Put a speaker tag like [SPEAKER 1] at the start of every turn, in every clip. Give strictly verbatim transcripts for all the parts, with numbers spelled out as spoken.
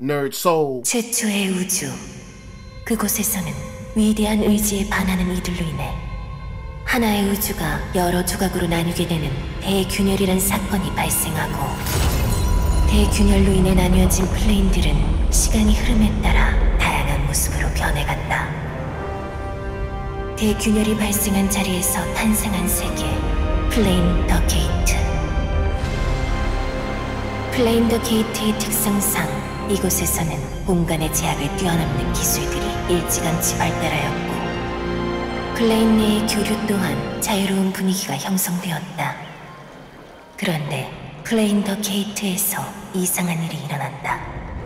[SPEAKER 1] Nerd Soul.
[SPEAKER 2] 최초의 우주. 그곳에서는 위대한 의지에 반하는 이들로 인해 하나의 우주가 여러 조각으로 나뉘게 되는 대균열이란 사건이 발생하고, 대균열로 인해 나뉘어진 플레인들은 시간이 흐름에 따라 다양한 모습으로 변해간다. 대균열이 발생한 자리에서 탄생한 세계, 플레인 더 게이트. 플레인 더 게이트의 특성상 이곳에서는 공간의 제약을 뛰어넘는 기술들이 일찌감치 발달하였고, 플레인 내의 교류 또한 자유로운 분위기가 형성되었다. 그런데 플레인 더 게이트에서 이상한 일이 일어난다.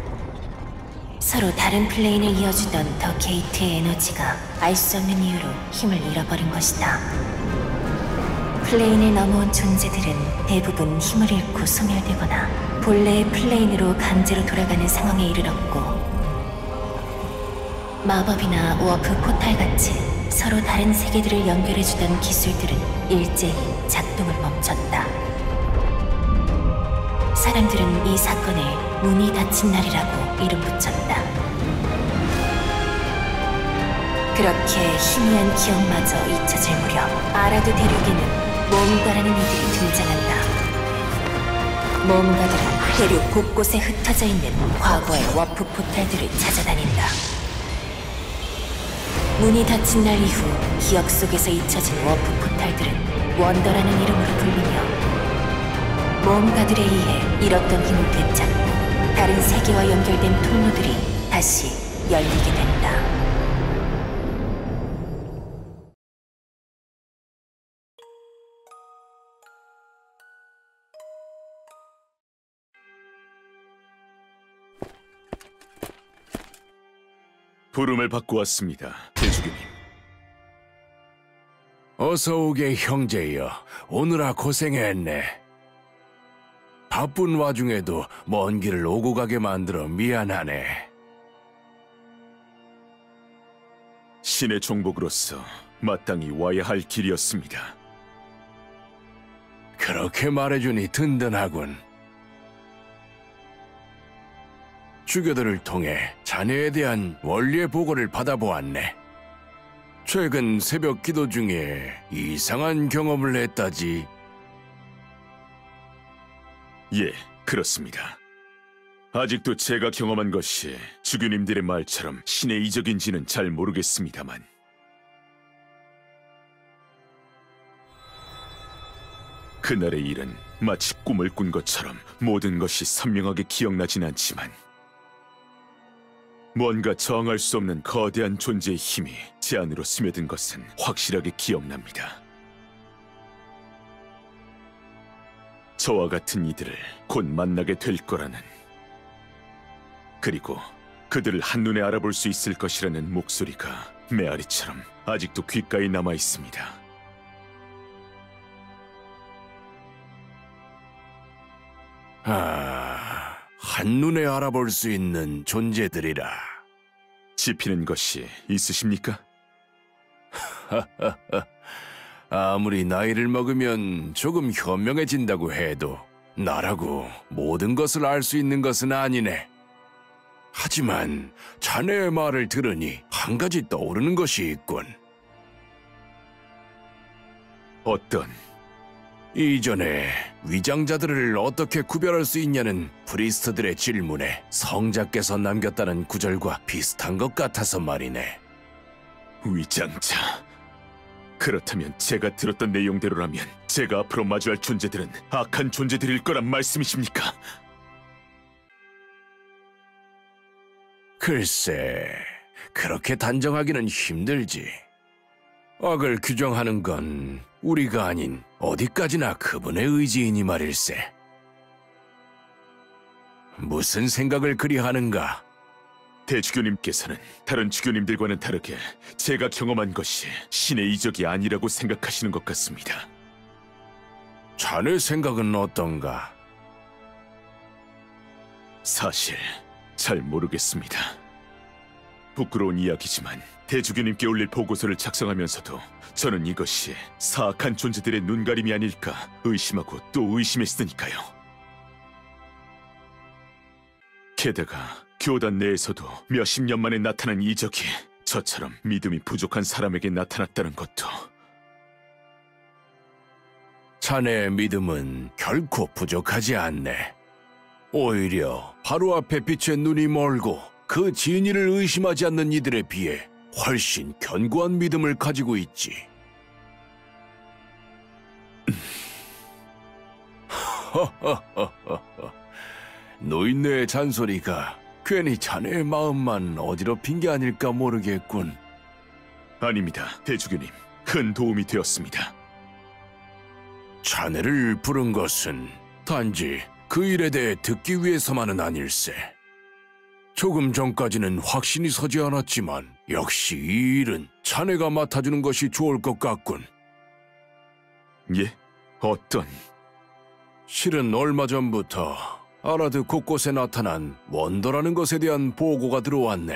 [SPEAKER 2] 서로 다른 플레인을 이어주던 더 게이트의 에너지가 알 수 없는 이유로 힘을 잃어버린 것이다. 플레인을 넘어온 존재들은 대부분 힘을 잃고 소멸되거나 본래의 플레인으로 강제로 돌아가는 상황에 이르렀고, 마법이나 워프 포탈같이 서로 다른 세계들을 연결해주던 기술들은 일제히 작동을 멈췄다. 사람들은 이 사건을 문이 닫힌 날이라고 이름 붙였다. 그렇게 희미한 기억마저 잊혀질 무렵 아라드 대륙에는 모험가라는 이들이 등장한다. 모험가들은 대륙 곳곳에 흩어져 있는 과거의 워프 포탈들을 찾아다닌다. 문이 닫힌 날 이후 기억 속에서 잊혀진 워프 포탈들은 원더라는 이름으로 불리며, 모험가들에 의해 잃었던 힘을 되찾고 다른 세계와 연결된 통로들이 다시 열리게 된다.
[SPEAKER 3] 부름을 받고 왔습니다, 대주교님.
[SPEAKER 4] 어서 오게 형제여. 오느라 고생했네. 바쁜 와중에도 먼 길을 오고 가게 만들어 미안하네.
[SPEAKER 3] 신의 종복으로서 마땅히 와야 할 길이었습니다.
[SPEAKER 4] 그렇게 말해주니 든든하군. 주교들을 통해 자네에 대한 원리의 보고를 받아보았네. 최근 새벽 기도 중에 이상한 경험을 했다지.
[SPEAKER 3] 예, 그렇습니다. 아직도 제가 경험한 것이 주교님들의 말처럼 신의 이적인지는 잘 모르겠습니다만, 그날의 일은 마치 꿈을 꾼 것처럼 모든 것이 선명하게 기억나진 않지만, 뭔가 저항할 수 없는 거대한 존재의 힘이 제 안으로 스며든 것은 확실하게 기억납니다. 저와 같은 이들을 곧 만나게 될 거라는, 그리고 그들을 한눈에 알아볼 수 있을 것이라는 목소리가 메아리처럼 아직도 귓가에 남아 있습니다.
[SPEAKER 4] 아, 한눈에 알아볼 수 있는 존재들이라.
[SPEAKER 3] 짚히는 것이 있으십니까?
[SPEAKER 4] 아무리 나이를 먹으면 조금 현명해진다고 해도 나라고 모든 것을 알 수 있는 것은 아니네. 하지만 자네의 말을 들으니 한 가지 떠오르는 것이 있군.
[SPEAKER 3] 어떤?
[SPEAKER 4] 이전에 위장자들을 어떻게 구별할 수 있냐는 프리스트들의 질문에 성자께서 남겼다는 구절과 비슷한 것 같아서 말이네.
[SPEAKER 3] 위장자... 그렇다면 제가 들었던 내용대로라면 제가 앞으로 마주할 존재들은 악한 존재들일 거란 말씀이십니까?
[SPEAKER 4] 글쎄, 그렇게 단정하기는 힘들지. 악을 규정하는 건 우리가 아닌 어디까지나 그분의 의지이니 말일세. 무슨 생각을 그리 하는가?
[SPEAKER 3] 대주교님께서는 다른 주교님들과는 다르게 제가 경험한 것이 신의 이적이 아니라고 생각하시는 것 같습니다.
[SPEAKER 4] 자네 생각은 어떤가?
[SPEAKER 3] 사실 잘 모르겠습니다. 부끄러운 이야기지만 대주교님께 올릴 보고서를 작성하면서도 저는 이것이 사악한 존재들의 눈가림이 아닐까 의심하고 또 의심했으니까요. 게다가 교단 내에서도 몇십 년 만에 나타난 이적이 저처럼 믿음이 부족한 사람에게 나타났다는 것도.
[SPEAKER 4] 자네의 믿음은 결코 부족하지 않네. 오히려 바로 앞에 빛의 눈이 멀고 그 진리를 의심하지 않는 이들에 비해 훨씬 견고한 믿음을 가지고 있지. 노인네의 잔소리가 괜히 자네의 마음만 어지럽힌 게 아닐까 모르겠군.
[SPEAKER 3] 아닙니다, 대주교님. 큰 도움이 되었습니다.
[SPEAKER 4] 자네를 부른 것은 단지 그 일에 대해 듣기 위해서만은 아닐세. 조금 전까지는 확신이 서지 않았지만 역시 이 일은 자네가 맡아주는 것이 좋을 것 같군.
[SPEAKER 3] 예? 어떤?
[SPEAKER 4] 실은 얼마 전부터 아라드 곳곳에 나타난 원더라는 것에 대한 보고가 들어왔네.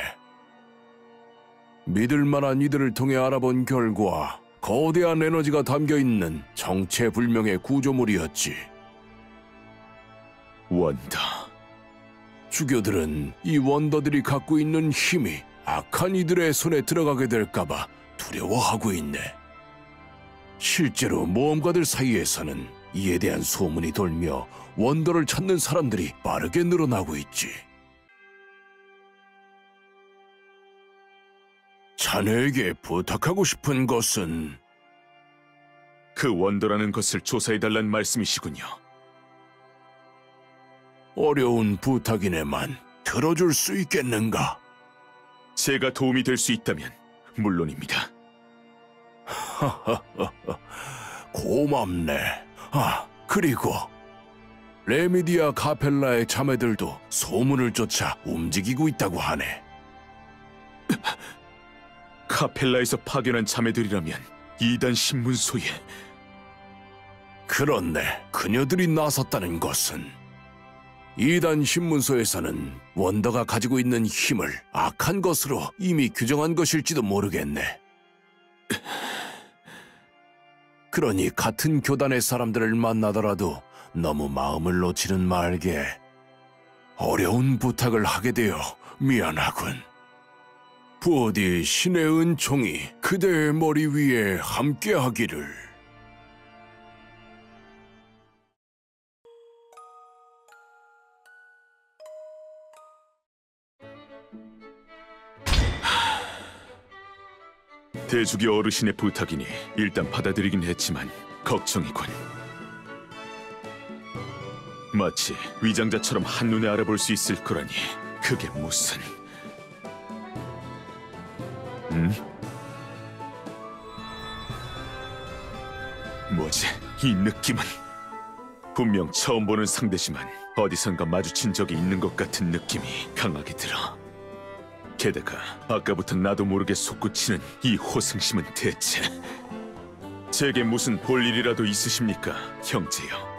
[SPEAKER 4] 믿을 만한 이들을 통해 알아본 결과 거대한 에너지가 담겨있는 정체불명의 구조물이었지.
[SPEAKER 3] 원더.
[SPEAKER 4] 주교들은 이 원더들이 갖고 있는 힘이 악한 이들의 손에 들어가게 될까봐 두려워하고 있네. 실제로 모험가들 사이에서는 이에 대한 소문이 돌며 원더를 찾는 사람들이 빠르게 늘어나고 있지. 자네에게 부탁하고 싶은 것은
[SPEAKER 3] 그 원더라는 것을 조사해달란 말씀이시군요.
[SPEAKER 4] 어려운 부탁이네만 들어줄 수 있겠는가?
[SPEAKER 3] 제가 도움이 될 수 있다면 물론입니다.
[SPEAKER 4] 고맙네. 아, 그리고 레미디아 카펠라의 자매들도 소문을 쫓아 움직이고 있다고 하네.
[SPEAKER 3] 카펠라에서 파견한 자매들이라면 이단 신문소에...
[SPEAKER 4] 그렇네. 그녀들이 나섰다는 것은 이단 신문소에서는 원더가 가지고 있는 힘을 악한 것으로 이미 규정한 것일지도 모르겠네. 그러니 같은 교단의 사람들을 만나더라도 너무 마음을 놓지는 말게. 어려운 부탁을 하게 되어 미안하군. 부디 신의 은총이 그대의 머리 위에 함께하기를.
[SPEAKER 3] 대주교 어르신의 부탁이니 일단 받아들이긴 했지만 걱정이군. 마치 위장자처럼 한눈에 알아볼 수 있을 거라니 그게 무슨... 응? 뭐지? 이 느낌은... 분명 처음 보는 상대지만 어디선가 마주친 적이 있는 것 같은 느낌이 강하게 들어. 게다가 아까부터 나도 모르게 솟구치는 이 호승심은 대체... 제게 무슨 볼 일이라도 있으십니까, 형제여?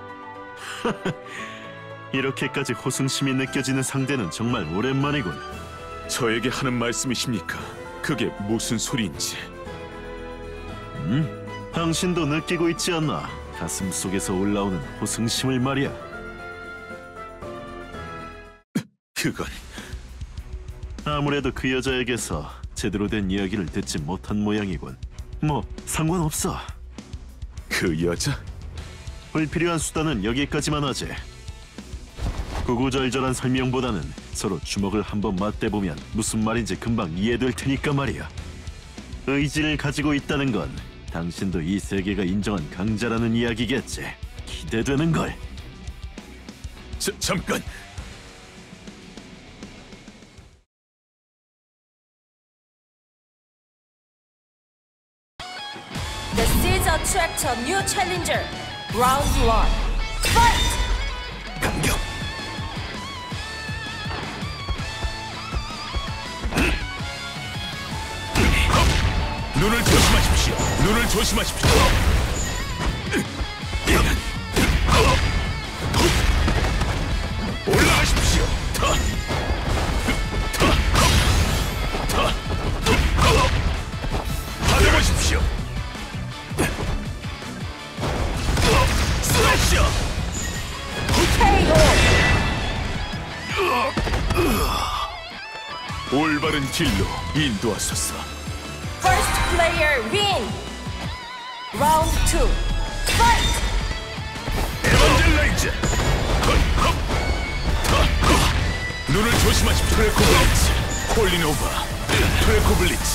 [SPEAKER 1] 이렇게까지 호승심이 느껴지는 상대는 정말 오랜만이군.
[SPEAKER 3] 저에게 하는 말씀이십니까? 그게 무슨 소리인지.
[SPEAKER 1] 음? 당신도 느끼고 있지 않나? 가슴 속에서 올라오는 호승심을 말이야.
[SPEAKER 3] 그건...
[SPEAKER 1] 아무래도 그 여자에게서 제대로 된 이야기를 듣지 못한 모양이군. 뭐 상관없어.
[SPEAKER 3] 그 여자?
[SPEAKER 1] 불필요한 수단은 여기까지만 하지. 구구절절한 설명보다는 서로 주먹을 한번 맞대보면 무슨 말인지 금방 이해될 테니까 말이야. 의지를 가지고 있다는 건 당신도 이 세계가 인정한 강자라는 이야기겠지. 기대되는걸.
[SPEAKER 3] 자, 잠깐!
[SPEAKER 5] The seeds attract a new challenger. Round one. Fight!
[SPEAKER 3] 강경! 눈을 조심하십시오. 눈을 조심하십시오. 올라가십시오. 더. 더. 더. 받아보십시오. 슬래셔.
[SPEAKER 5] 케이오.
[SPEAKER 3] 올바른 길로 인도하소서.
[SPEAKER 5] First player win. Round two. Fight.
[SPEAKER 3] 에반젤라이즈! 헛! 헛! 눈을 조심하십시오. 트레코 블리츠, 콜리노바, 트레코 블리츠.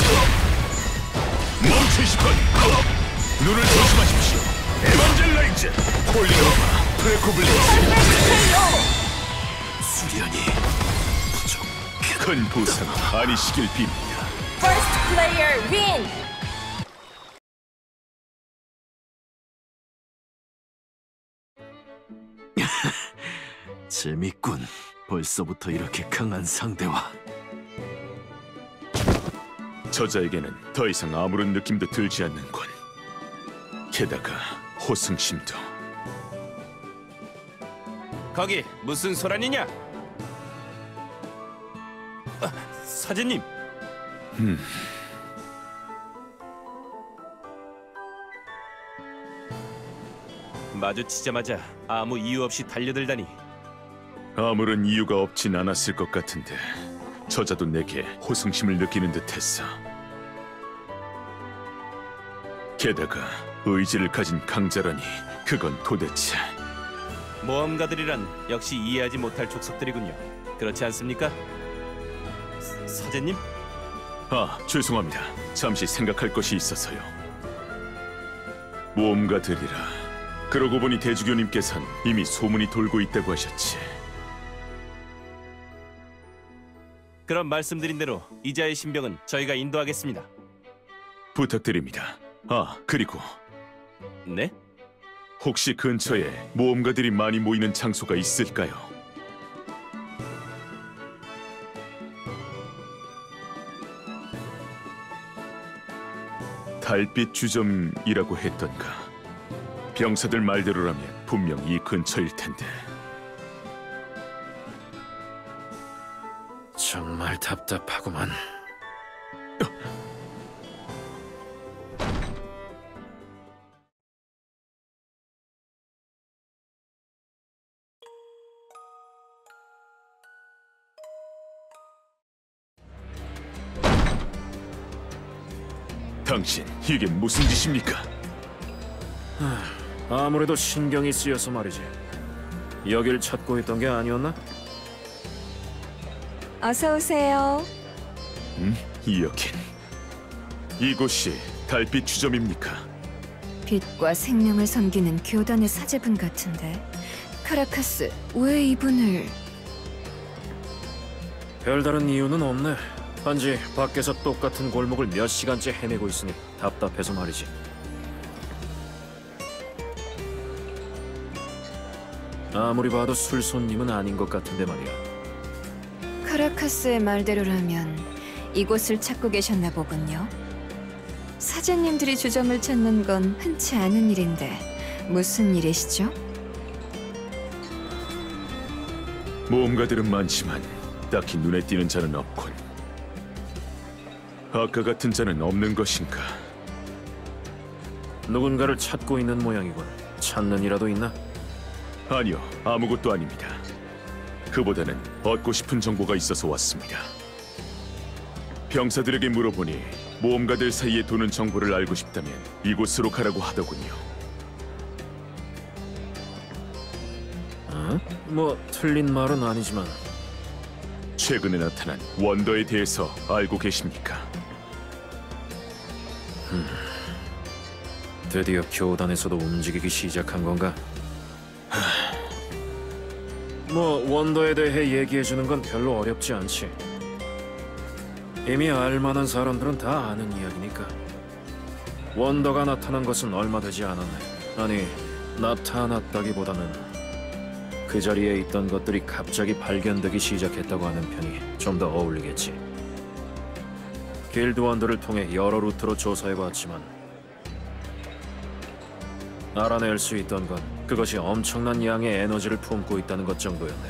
[SPEAKER 3] 멈추시건! 눈을 조심하십시오. 에반젤라이즈, 콜리노바, 트레코 블리츠. 수련이 부족. 큰 부상 아니시길 빕니다.
[SPEAKER 5] First player win.
[SPEAKER 1] 재밌군. 벌써부터 이렇게 강한 상대와.
[SPEAKER 3] 저자에게는 더 이상 아무런 느낌도 들지 않는군. 게다가 호승심도.
[SPEAKER 4] 거기 무슨 소란이냐? 아, 사제님.
[SPEAKER 3] 음.
[SPEAKER 4] 마주치자마자 아무 이유 없이 달려들다니.
[SPEAKER 3] 아무런 이유가 없진 않았을 것 같은데 저자도 내게 호승심을 느끼는 듯했어. 게다가 의지를 가진 강자라니 그건 도대체.
[SPEAKER 4] 모험가들이란 역시 이해하지 못할 족속들이군요. 그렇지 않습니까? 사- 사제님?
[SPEAKER 3] 아, 죄송합니다. 잠시 생각할 것이 있어서요. 모험가들이라. 그러고 보니 대주교님께선 이미 소문이 돌고 있다고 하셨지.
[SPEAKER 4] 그럼 말씀드린 대로 이자의 신병은 저희가 인도하겠습니다.
[SPEAKER 3] 부탁드립니다. 아, 그리고
[SPEAKER 4] 네?
[SPEAKER 3] 혹시 근처에 모험가들이 많이 모이는 장소가 있을까요? 달빛 주점이라고 했던가. 병사들 말대로라면 분명 이 근처일 텐데.
[SPEAKER 1] 정말 답답하구만.
[SPEAKER 3] 당신, 이게 무슨 짓입니까?
[SPEAKER 6] 아무래도 신경이 쓰여서 말이지. 여길 찾고 있던 게 아니었나?
[SPEAKER 7] 어서 오세요.
[SPEAKER 3] 음? 여긴 이곳이 달빛 주점입니까?
[SPEAKER 7] 빛과 생명을 섬기는 교단의 사제분 같은데. 카라카스, 왜 이분을...
[SPEAKER 6] 별다른 이유는 없네. 단지 밖에서 똑같은 골목을 몇 시간째 헤매고 있으니 답답해서 말이지. 아무리 봐도 술 손님은 아닌 것 같은데 말이야.
[SPEAKER 7] 카라카스의 말대로라면 이곳을 찾고 계셨나 보군요. 사제님들이 주점을 찾는 건 흔치 않은 일인데 무슨 일이시죠?
[SPEAKER 3] 모험가들은 많지만 딱히 눈에 띄는 자는 없군. 아까 같은 자는 없는 것인가?
[SPEAKER 6] 누군가를 찾고 있는 모양이군. 찾는 이라도 있나?
[SPEAKER 3] 아니요, 아무것도 아닙니다. 그보다는 얻고 싶은 정보가 있어서 왔습니다. 병사들에게 물어보니 모험가들 사이에 도는 정보를 알고 싶다면 이곳으로 가라고 하더군요.
[SPEAKER 6] 어? 뭐 틀린 말은 아니지만
[SPEAKER 3] 최근에 나타난 원더에 대해서 알고 계십니까?
[SPEAKER 6] 드디어 교단에서도 움직이기 시작한 건가? 뭐 원더에 대해 얘기해주는 건 별로 어렵지 않지. 이미 알만한 사람들은 다 아는 이야기니까. 원더가 나타난 것은 얼마 되지 않았네. 아니, 나타났다기보다는 그 자리에 있던 것들이 갑자기 발견되기 시작했다고 하는 편이 좀 더 어울리겠지. 길드 원더를 통해 여러 루트로 조사해봤지만 알아낼 수 있던 건 그것이 엄청난 양의 에너지를 품고 있다는 것 정도였네.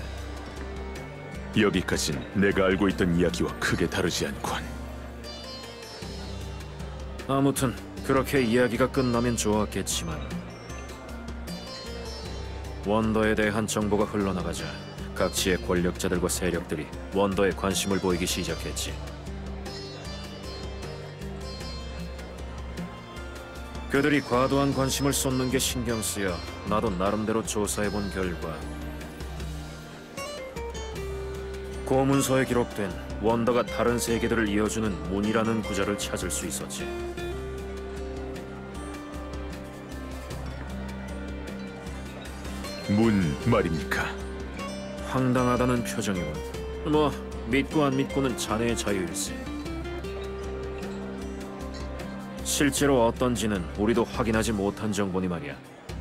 [SPEAKER 3] 여기까진 내가 알고 있던 이야기와 크게 다르지 않군.
[SPEAKER 6] 아무튼 그렇게 이야기가 끝나면 좋았겠지만 원더에 대한 정보가 흘러나가자 각지의 권력자들과 세력들이 원더에 관심을 보이기 시작했지. 그들이 과도한 관심을 쏟는 게 신경 쓰여 나도 나름대로 조사해본 결과 고문서에 기록된 원더가 다른 세계들을 이어주는 문이라는 구절을 찾을 수 있었지.
[SPEAKER 3] 문 말입니까?
[SPEAKER 6] 황당하다는 표정이군. 뭐 믿고 안 믿고는 자네의 자유일세. 실제로 어떤지는 우리도 확인하지 못한 정보니 말이야.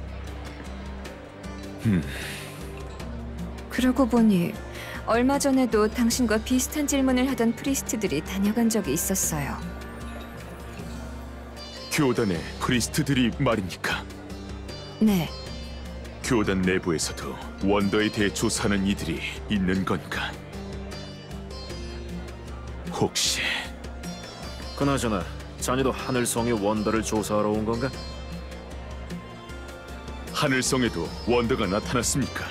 [SPEAKER 7] 그러고 보니 얼마 전에도 당신과 비슷한 질문을 하던 프리스트들이 다녀간 적이 있었어요.
[SPEAKER 3] 교단의 프리스트들이 말입니까?
[SPEAKER 7] 네,
[SPEAKER 3] 교단 내부에서도 원더에 대해 조사하는 이들이 있는 건가? 혹시
[SPEAKER 6] 그나저나 자네도 하늘성의 원더를 조사하러 온 건가?
[SPEAKER 3] 하늘성에도 원더가 나타났습니까?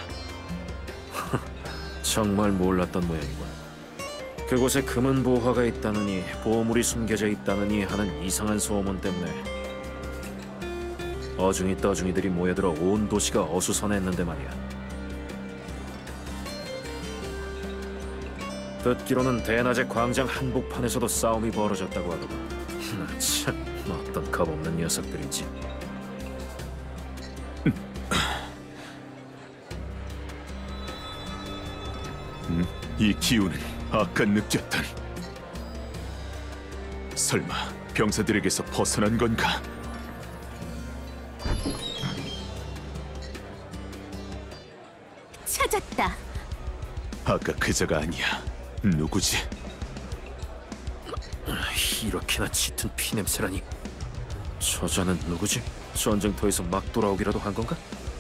[SPEAKER 6] 정말 몰랐던 모양이군. 그곳에 금은 보화가 있다느니 보물이 숨겨져 있다느니 하는 이상한 소문 때문에 어중이 떠중이들이 모여들어 온 도시가 어수선했는데 말이야. 듣기로는 대낮에 광장 한복판에서도 싸움이 벌어졌다고 하더군. 참, 어떤 겁없는 녀석들인지.
[SPEAKER 3] 음, 이 기운은 아까 느꼈던. 설마 병사들에게서 벗어난 건가?
[SPEAKER 5] 찾았다.
[SPEAKER 3] 아까 그자가 아니야. 누구지?
[SPEAKER 6] 이렇게나 짙은 피냄새라니. 저자는 누구지? 전쟁터에서 막 돌아오기라도 한 건가?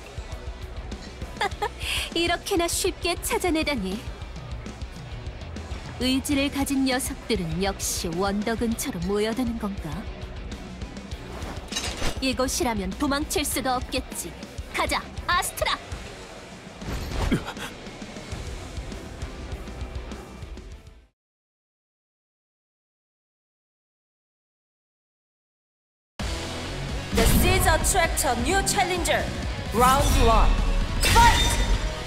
[SPEAKER 5] 이렇게나 쉽게 찾아내다니. 의지를 가진 녀석들은 역시 원더 근처로 모여드는 건가? 이곳이라면 도망칠 수가 없겠지. 가자, 아스트라! The Seas attract a new challenger. Round one. Fight!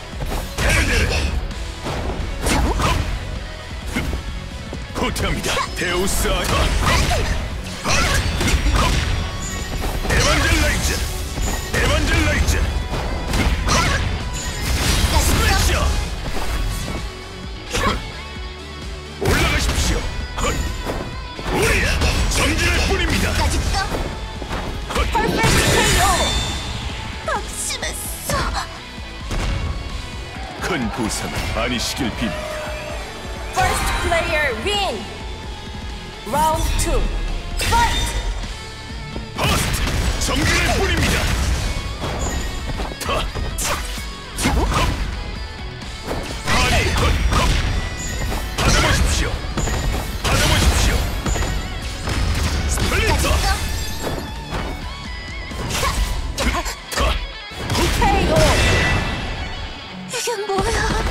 [SPEAKER 3] 호태합니다. 데우스 아바. 에반젤라이즈. 에반젤라이즈. 스플래셔. 올라가십시오. 우리야 전진할 뿐입니다.
[SPEAKER 5] 퍼펙트 케이오! 박심했어.
[SPEAKER 3] 큰 부상은 아니시길 빕니다.
[SPEAKER 5] First player win. Round two. Fight!
[SPEAKER 3] 버스트 정진할 뿐입니다. 타. 하리 헛. 받아보십시오. 받아보십시오. 스플리터.
[SPEAKER 5] 케이오! 이게 뭐야?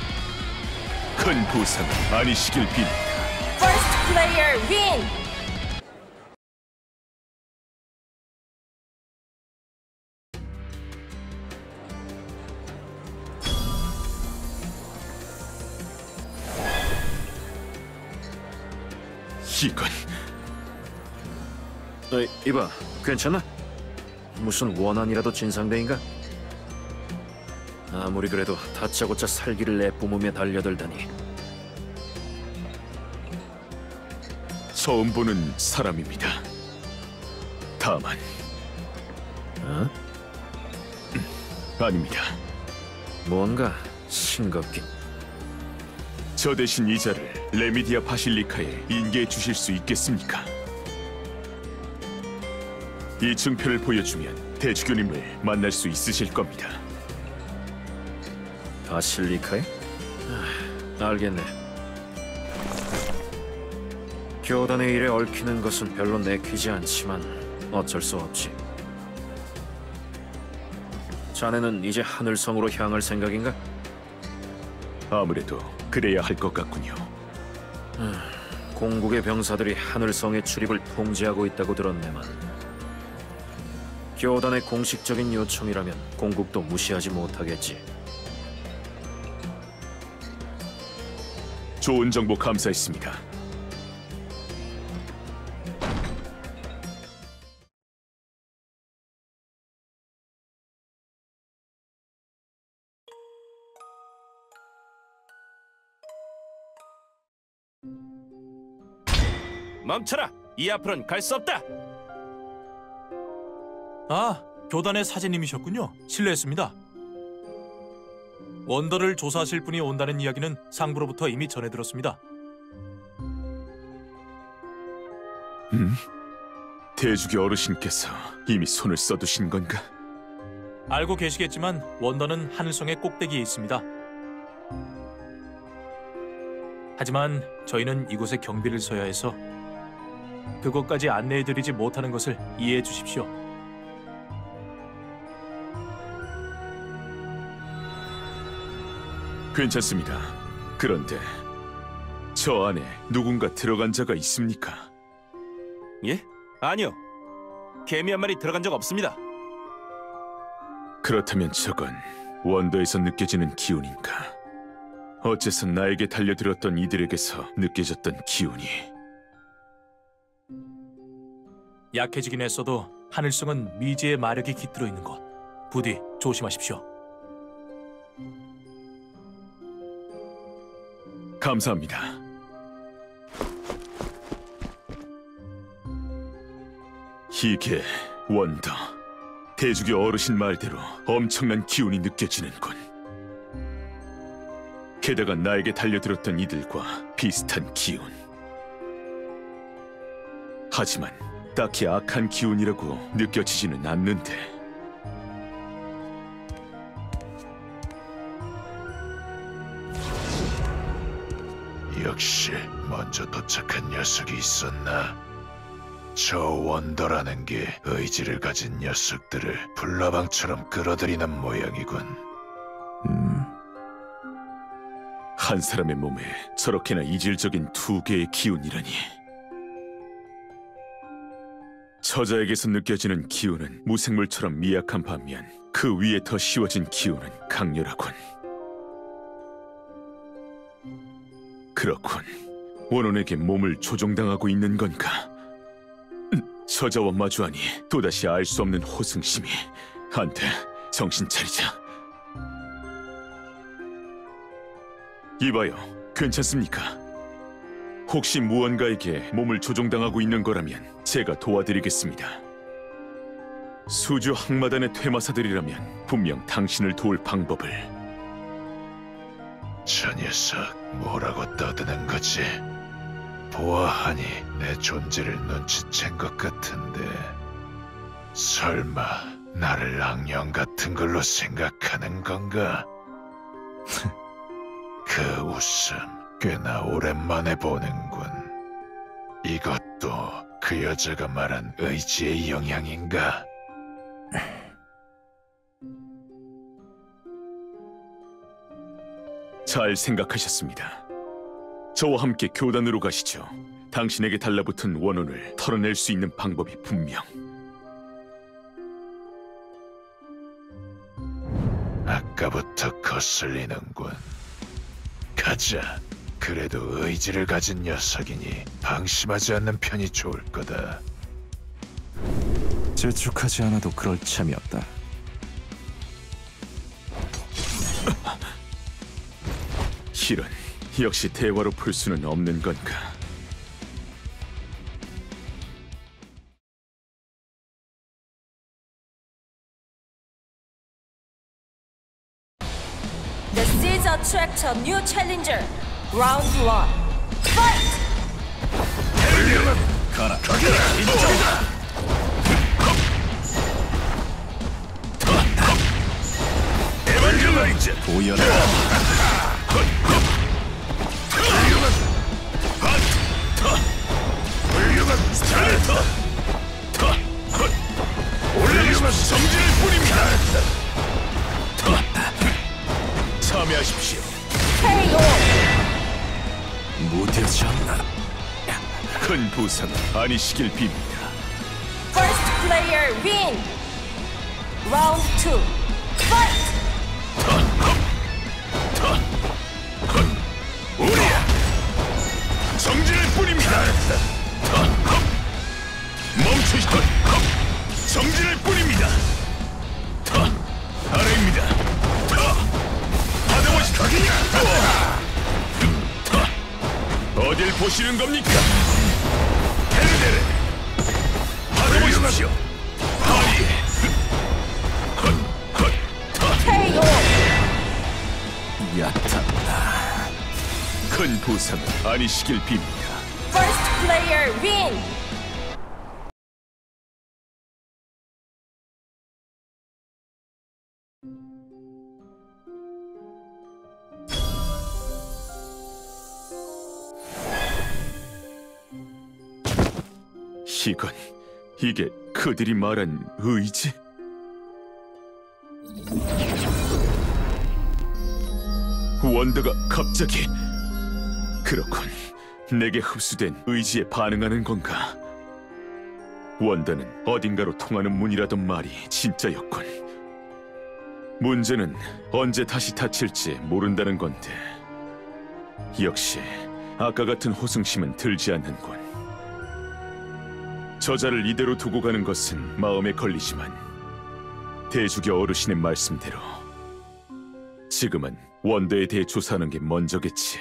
[SPEAKER 3] 큰 부상은 아니시길 빕니다.
[SPEAKER 5] First player win.
[SPEAKER 3] 이건
[SPEAKER 6] 어, 이봐, 괜찮아? 무슨 원한이라도 진상대인가? 아무리 그래도 다짜고짜 살기를 내뿜으며 달려들다니.
[SPEAKER 3] 처음 보는 사람입니다. 다만
[SPEAKER 6] 어?
[SPEAKER 3] 아닙니다.
[SPEAKER 6] 뭔가 싱겁긴.
[SPEAKER 3] 저 대신 이자를 레미디아 바실리카에 인계해 주실 수 있겠습니까? 이 증표를 보여주면 대주교님을 만날 수 있으실 겁니다.
[SPEAKER 6] 바실리카에? 아, 알겠네. 교단의 일에 얽히는 것은 별로 내키지 않지만 어쩔 수 없지. 자네는 이제 하늘성으로 향할 생각인가?
[SPEAKER 3] 아무래도 그래야 할 것 같군요.
[SPEAKER 6] 공국의 병사들이 하늘성의 출입을 통제하고 있다고 들었네만. 교단의 공식적인 요청이라면 공국도 무시하지 못하겠지.
[SPEAKER 3] 좋은 정보 감사했습니다.
[SPEAKER 8] 멈춰라! 이 앞으로는 갈 수 없다!
[SPEAKER 9] 아, 교단의 사제님이셨군요. 실례했습니다. 원더를 조사하실 분이 온다는 이야기는 상부로부터 이미 전해 들었습니다.
[SPEAKER 3] 음? 대주교 어르신께서 이미 손을 써두신 건가?
[SPEAKER 9] 알고 계시겠지만 원더는 하늘성의 꼭대기에 있습니다. 하지만 저희는 이곳에 경비를 서야 해서 그곳까지 안내해드리지 못하는 것을 이해해 주십시오.
[SPEAKER 3] 괜찮습니다. 그런데 저 안에 누군가 들어간 자가 있습니까?
[SPEAKER 8] 예? 아니요. 개미 한 마리 들어간 적 없습니다.
[SPEAKER 3] 그렇다면 저건 원더에서 느껴지는 기운인가? 어째서 나에게 달려들었던 이들에게서 느껴졌던 기운이?
[SPEAKER 9] 약해지긴 했어도 하늘성은 미지의 마력이 깃들어 있는 것. 부디 조심하십시오.
[SPEAKER 3] 감사합니다. 이게 원더. 대주교 어르신 말대로 엄청난 기운이 느껴지는군. 게다가 나에게 달려들었던 이들과 비슷한 기운. 하지만 딱히 악한 기운이라고 느껴지지는 않는데.
[SPEAKER 10] 역시 먼저 도착한 녀석이 있었나? 저 원더라는 게 의지를 가진 녀석들을 불나방처럼 끌어들이는 모양이군.
[SPEAKER 3] 음. 한 사람의 몸에 저렇게나 이질적인 두 개의 기운이라니. 저자에게서 느껴지는 기운은 무생물처럼 미약한 반면 그 위에 더 씌워진 기운은 강렬하군. 그렇군. 원혼에게 몸을 조종당하고 있는 건가? 저자와 마주하니 또다시 알 수 없는 호승심이. 안 돼. 정신 차리자. 이봐요. 괜찮습니까? 혹시 무언가에게 몸을 조종당하고 있는 거라면 제가 도와드리겠습니다. 수주 항마단의 퇴마사들이라면 분명 당신을 도울 방법을.
[SPEAKER 10] 저 녀석 뭐라고 떠드는 거지? 보아하니 내 존재를 눈치챈 것 같은데 설마 나를 악령 같은 걸로 생각하는 건가? 그 웃음 꽤나 오랜만에 보는군. 이것도 그 여자가 말한 의지의 영향인가?
[SPEAKER 3] 잘 생각하셨습니다. 저와 함께 교단으로 가시죠. 당신에게 달라붙은 원혼을 털어낼 수 있는 방법이 분명.
[SPEAKER 10] 아까부터 거슬리는군. 가자. 그래도 의지를 가진 녀석이니 방심하지 않는 편이 좋을 거다.
[SPEAKER 11] 재촉하지 않아도 그럴 참이 없다.
[SPEAKER 3] 이런, 역시 대화로 풀 수는 없는 건가?
[SPEAKER 5] This is a tractor new challenger. Round one. Fight!
[SPEAKER 11] 가라. 보여라.
[SPEAKER 3] 성질을 뿌립니다. 참여하십시오.
[SPEAKER 5] K
[SPEAKER 4] 하지 않나?
[SPEAKER 3] 큰 부상은 아니시길 빕니다.
[SPEAKER 5] First player win. Round two. Fight.
[SPEAKER 3] 우리야! 정진을 뿌립니다! 멈추시고! 정진을 뿌립니다! 아래입니다! 받아보시고! 어딜 보시는 겁니까? 헤르데르! 받아보십시오! 하리!
[SPEAKER 5] 케이오.
[SPEAKER 3] 얕았다. 큰 부상은 아니시길 빕니다.
[SPEAKER 5] First player win.
[SPEAKER 3] 이건 이게 그들이 말한 의지? 원더가 갑자기 그렇군. 내게 흡수된 의지에 반응하는 건가? 원더는 어딘가로 통하는 문이라던 말이 진짜였군. 문제는 언제 다시 닫힐지 모른다는 건데 역시 아까 같은 호승심은 들지 않는군. 저자를 이대로 두고 가는 것은 마음에 걸리지만 대주교 어르신의 말씀대로 지금은 원더에 대해 조사하는 게 먼저겠지.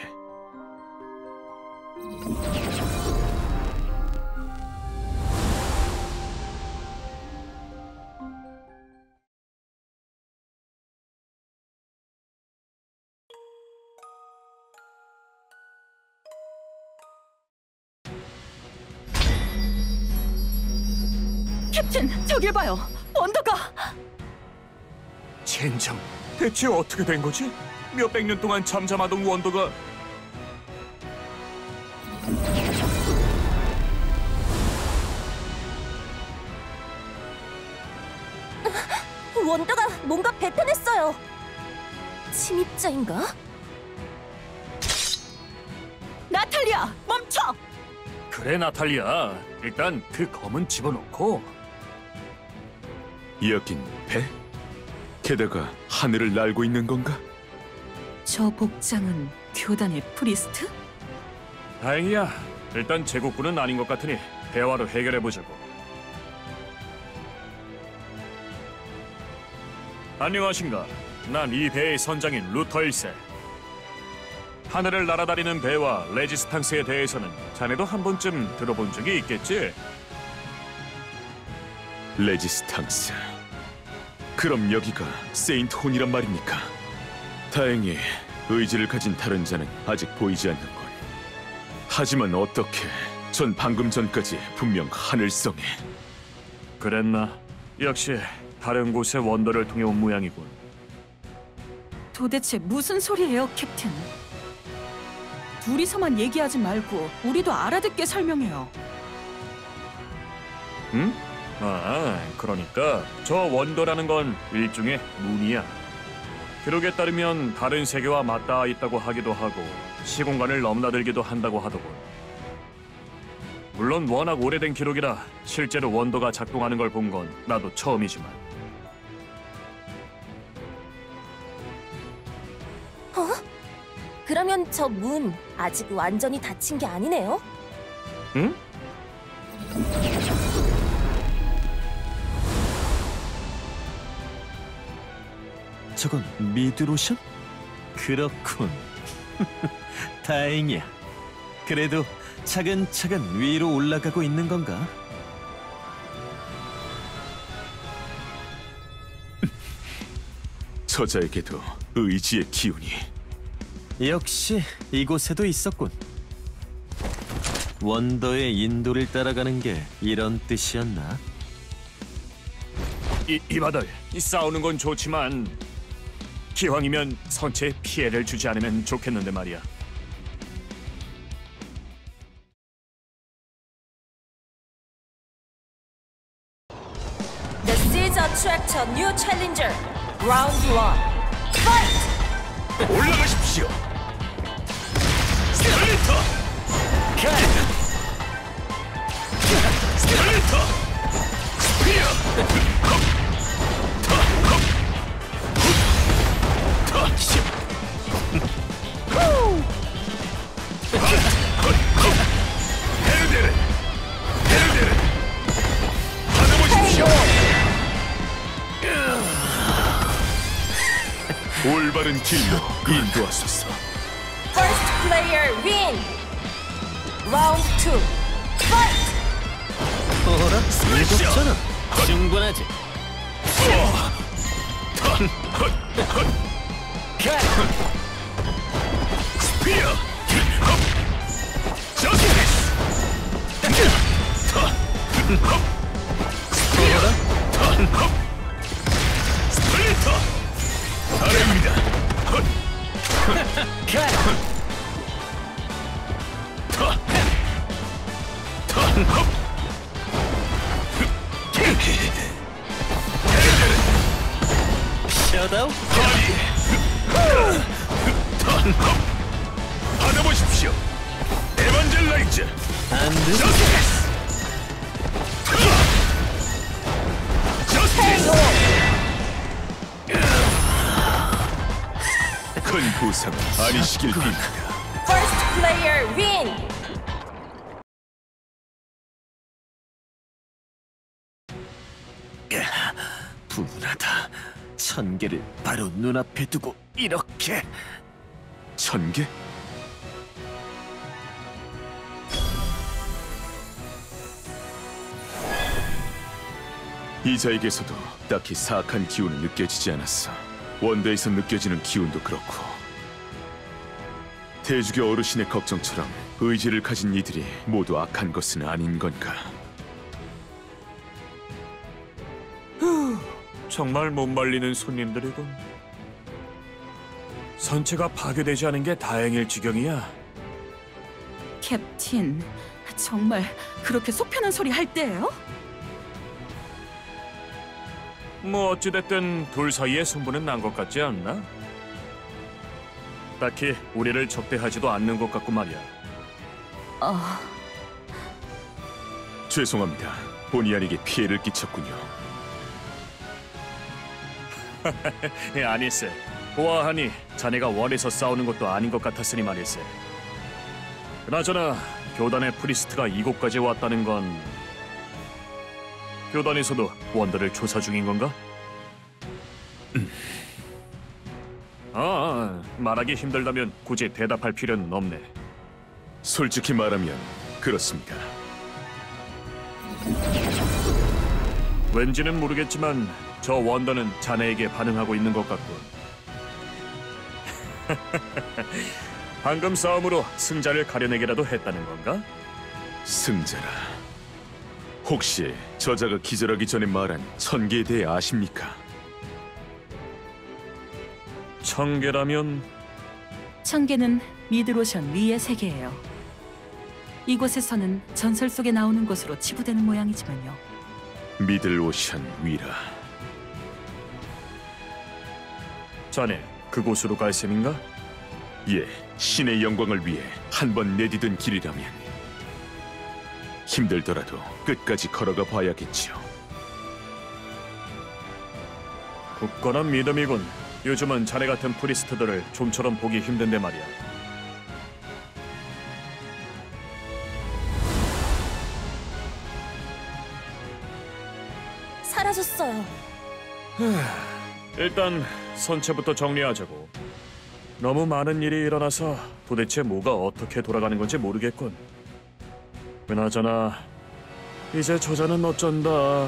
[SPEAKER 12] 캡틴, 저길 봐요. 원더가...
[SPEAKER 8] 젠장, 대체 어떻게 된 거지? 몇백 년 동안 잠잠하던 원더가...
[SPEAKER 5] 원더가 뭔가 뱉어냈어요. 침입자인가?
[SPEAKER 12] 나탈리아, 멈춰!
[SPEAKER 6] 그래 나탈리아, 일단 그 검은 집어넣고.
[SPEAKER 3] 여긴 배? 게다가 하늘을 날고 있는 건가?
[SPEAKER 12] 저 복장은 교단의 프리스트?
[SPEAKER 6] 다행이야. 일단 제국군은 아닌 것 같으니 대화로 해결해보자고. 안녕하신가. 난 이 배의 선장인 루터 일세. 하늘을 날아다니는 배와 레지스탕스에 대해서는 자네도 한 번쯤 들어본 적이 있겠지?
[SPEAKER 3] 레지스탕스. 그럼 여기가 세인트 혼이란 말입니까? 다행히 의지를 가진 다른 자는 아직 보이지 않는군. 하지만 어떻게 전 방금 전까지 분명 하늘성에...
[SPEAKER 6] 그랬나? 역시 다른 곳의 원더를 통해 온 모양이군.
[SPEAKER 12] 도대체 무슨 소리예요, 캡틴? 둘이서만 얘기하지 말고 우리도 알아듣게 설명해요.
[SPEAKER 6] 응? 아, 그러니까 저 원더라는 건 일종의 문이야. 기록에 따르면 다른 세계와 맞닿아 있다고 하기도 하고 시공간을 넘나들기도 한다고 하더군. 물론 워낙 오래된 기록이라 실제로 원더가 작동하는 걸 본 건 나도 처음이지만.
[SPEAKER 5] 어? 그러면 저 문 아직 완전히 닫힌 게 아니네요?
[SPEAKER 6] 응?
[SPEAKER 1] 저건 미드로션? 그렇군. 다행이야. 그래도 차근차근 위로 올라가고 있는 건가?
[SPEAKER 3] 저자에게도 의지의 기운이...
[SPEAKER 1] 역시 이곳에도 있었군. 원더의 인도를 따라가는 게 이런 뜻이었나?
[SPEAKER 6] 이, 이바들, 이 싸우는 건 좋지만 기왕이면 선체에 피해를 주지 않으면 좋겠는데 말이야.
[SPEAKER 5] The Siege Attractor New Challenger Round one. Fight!
[SPEAKER 3] 올라가십시오! 스플리터! 헤르데르! 헤르데르! 받아보십시오! 올바른 길로 인도하소서.
[SPEAKER 5] First player win. Round two. Fight.
[SPEAKER 13] 어라? 일곱처럼 충분하지.
[SPEAKER 3] 스피어! 저스티스! 스피어! 스플리터! 아래입니다.
[SPEAKER 13] 셔다운?
[SPEAKER 3] 받아보십시오. 에반젤라이즈.
[SPEAKER 13] 안 돼.
[SPEAKER 3] 저스티스. 저스티스. 큰 부상은 아니시길 빕니다.
[SPEAKER 5] First player win.
[SPEAKER 13] 분하다. 천 개를 바로 눈앞에 두고 이렇게.
[SPEAKER 3] 천 개? 이자에게서도 딱히 사악한 기운은 느껴지지 않았어. 원더에서 느껴지는 기운도 그렇고. 대주교 어르신의 걱정처럼 의지를 가진 이들이 모두 악한 것은 아닌 건가?
[SPEAKER 4] 정말 못 말리는 손님들이군. 선체가 파괴되지 않은 게 다행일 지경이야.
[SPEAKER 12] 캡틴, 정말 그렇게 속 편한 소리 할 때예요?
[SPEAKER 4] 뭐 어찌됐든 둘 사이의 승부는 난 것 같지 않나? 딱히 우리를 적대하지도 않는 것 같고 말이야.
[SPEAKER 12] 아,
[SPEAKER 3] 죄송합니다. 본의 아니게 피해를 끼쳤군요.
[SPEAKER 4] 아니세. 보아하니 자네가 원해서 싸우는 것도 아닌 것 같았으니 말일세. 그나저나 교단의 프리스트가 이곳까지 왔다는 건 교단에서도 원더를 조사 중인 건가?
[SPEAKER 3] 음.
[SPEAKER 4] 아, 말하기 힘들다면 굳이 대답할 필요는 없네.
[SPEAKER 3] 솔직히 말하면 그렇습니다.
[SPEAKER 4] 왠지는 모르겠지만 저 원더는 자네에게 반응하고 있는 것 같군. 방금 싸움으로 승자를 가려내기라도 했다는 건가?
[SPEAKER 3] 승자라. 혹시 저자가 기절하기 전에 말한 천 개에 대해 아십니까?
[SPEAKER 4] 천 개라면
[SPEAKER 12] 천 개는 미드로션 위의 세계예요. 이곳에서는 전설 속에 나오는 것으로 치부되는 모양이지만요.
[SPEAKER 3] 미들오션 위라.
[SPEAKER 4] 자네 그곳으로 갈 셈인가?
[SPEAKER 3] 예, 신의 영광을 위해 한 번 내디딘 길이라면 힘들더라도 끝까지 걸어가 봐야겠지요.
[SPEAKER 4] 굳건한 믿음이군. 요즘은 자네 같은 프리스트들을 좀처럼 보기 힘든데 말이야.
[SPEAKER 5] 사라졌어요.
[SPEAKER 4] 일단 선체부터 정리하자고. 너무 많은 일이 일어나서 도대체 뭐가 어떻게 돌아가는 건지 모르겠군. 그나저나 이제 저자는 어쩐다.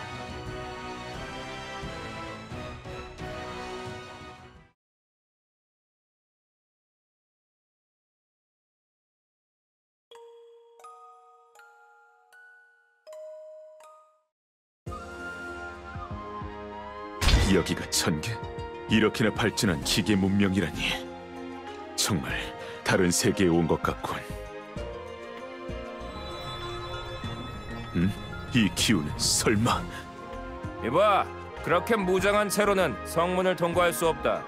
[SPEAKER 3] 여기가 천 개? 이렇게나 발전한 기계 문명이라니. 정말 다른 세계에 온 것 같군. 음? 이 기운은 설마...
[SPEAKER 14] 이봐, 그렇게 무장한 채로는 성문을 통과할 수 없다.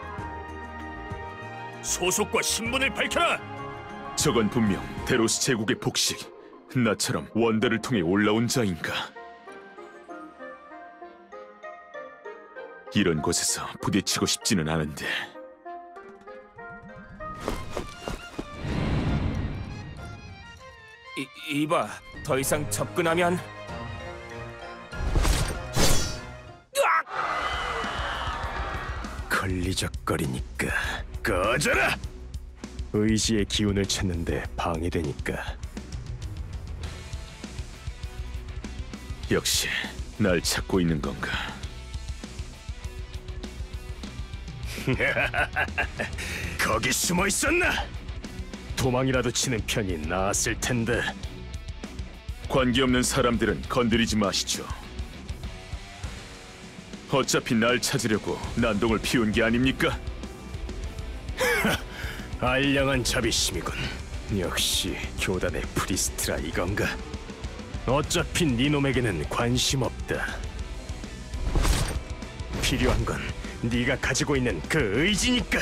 [SPEAKER 4] 소속과 신분을 밝혀라!
[SPEAKER 3] 저건 분명 데로스 제국의 복식, 나처럼 원더를 통해 올라온 자인가? 이런 곳에서 부딪히고 싶지는 않은데.
[SPEAKER 14] 이, 이봐, 더 이상 접근하면
[SPEAKER 15] 걸리적거리니까 꺼져라! 의지의 기운을 찾는데 방해되니까.
[SPEAKER 3] 역시 날 찾고 있는 건가?
[SPEAKER 15] 거기 숨어 있었나? 도망이라도 치는 편이 나았을 텐데.
[SPEAKER 3] 관계없는 사람들은 건드리지 마시죠. 어차피 날 찾으려고 난동을 피운 게 아닙니까?
[SPEAKER 15] 알량한 자비심이군. 역시 교단의 프리스트라 이건가? 어차피 니놈에게는 관심 없다. 필요한 건 네가 가지고 있는 그 의지니까.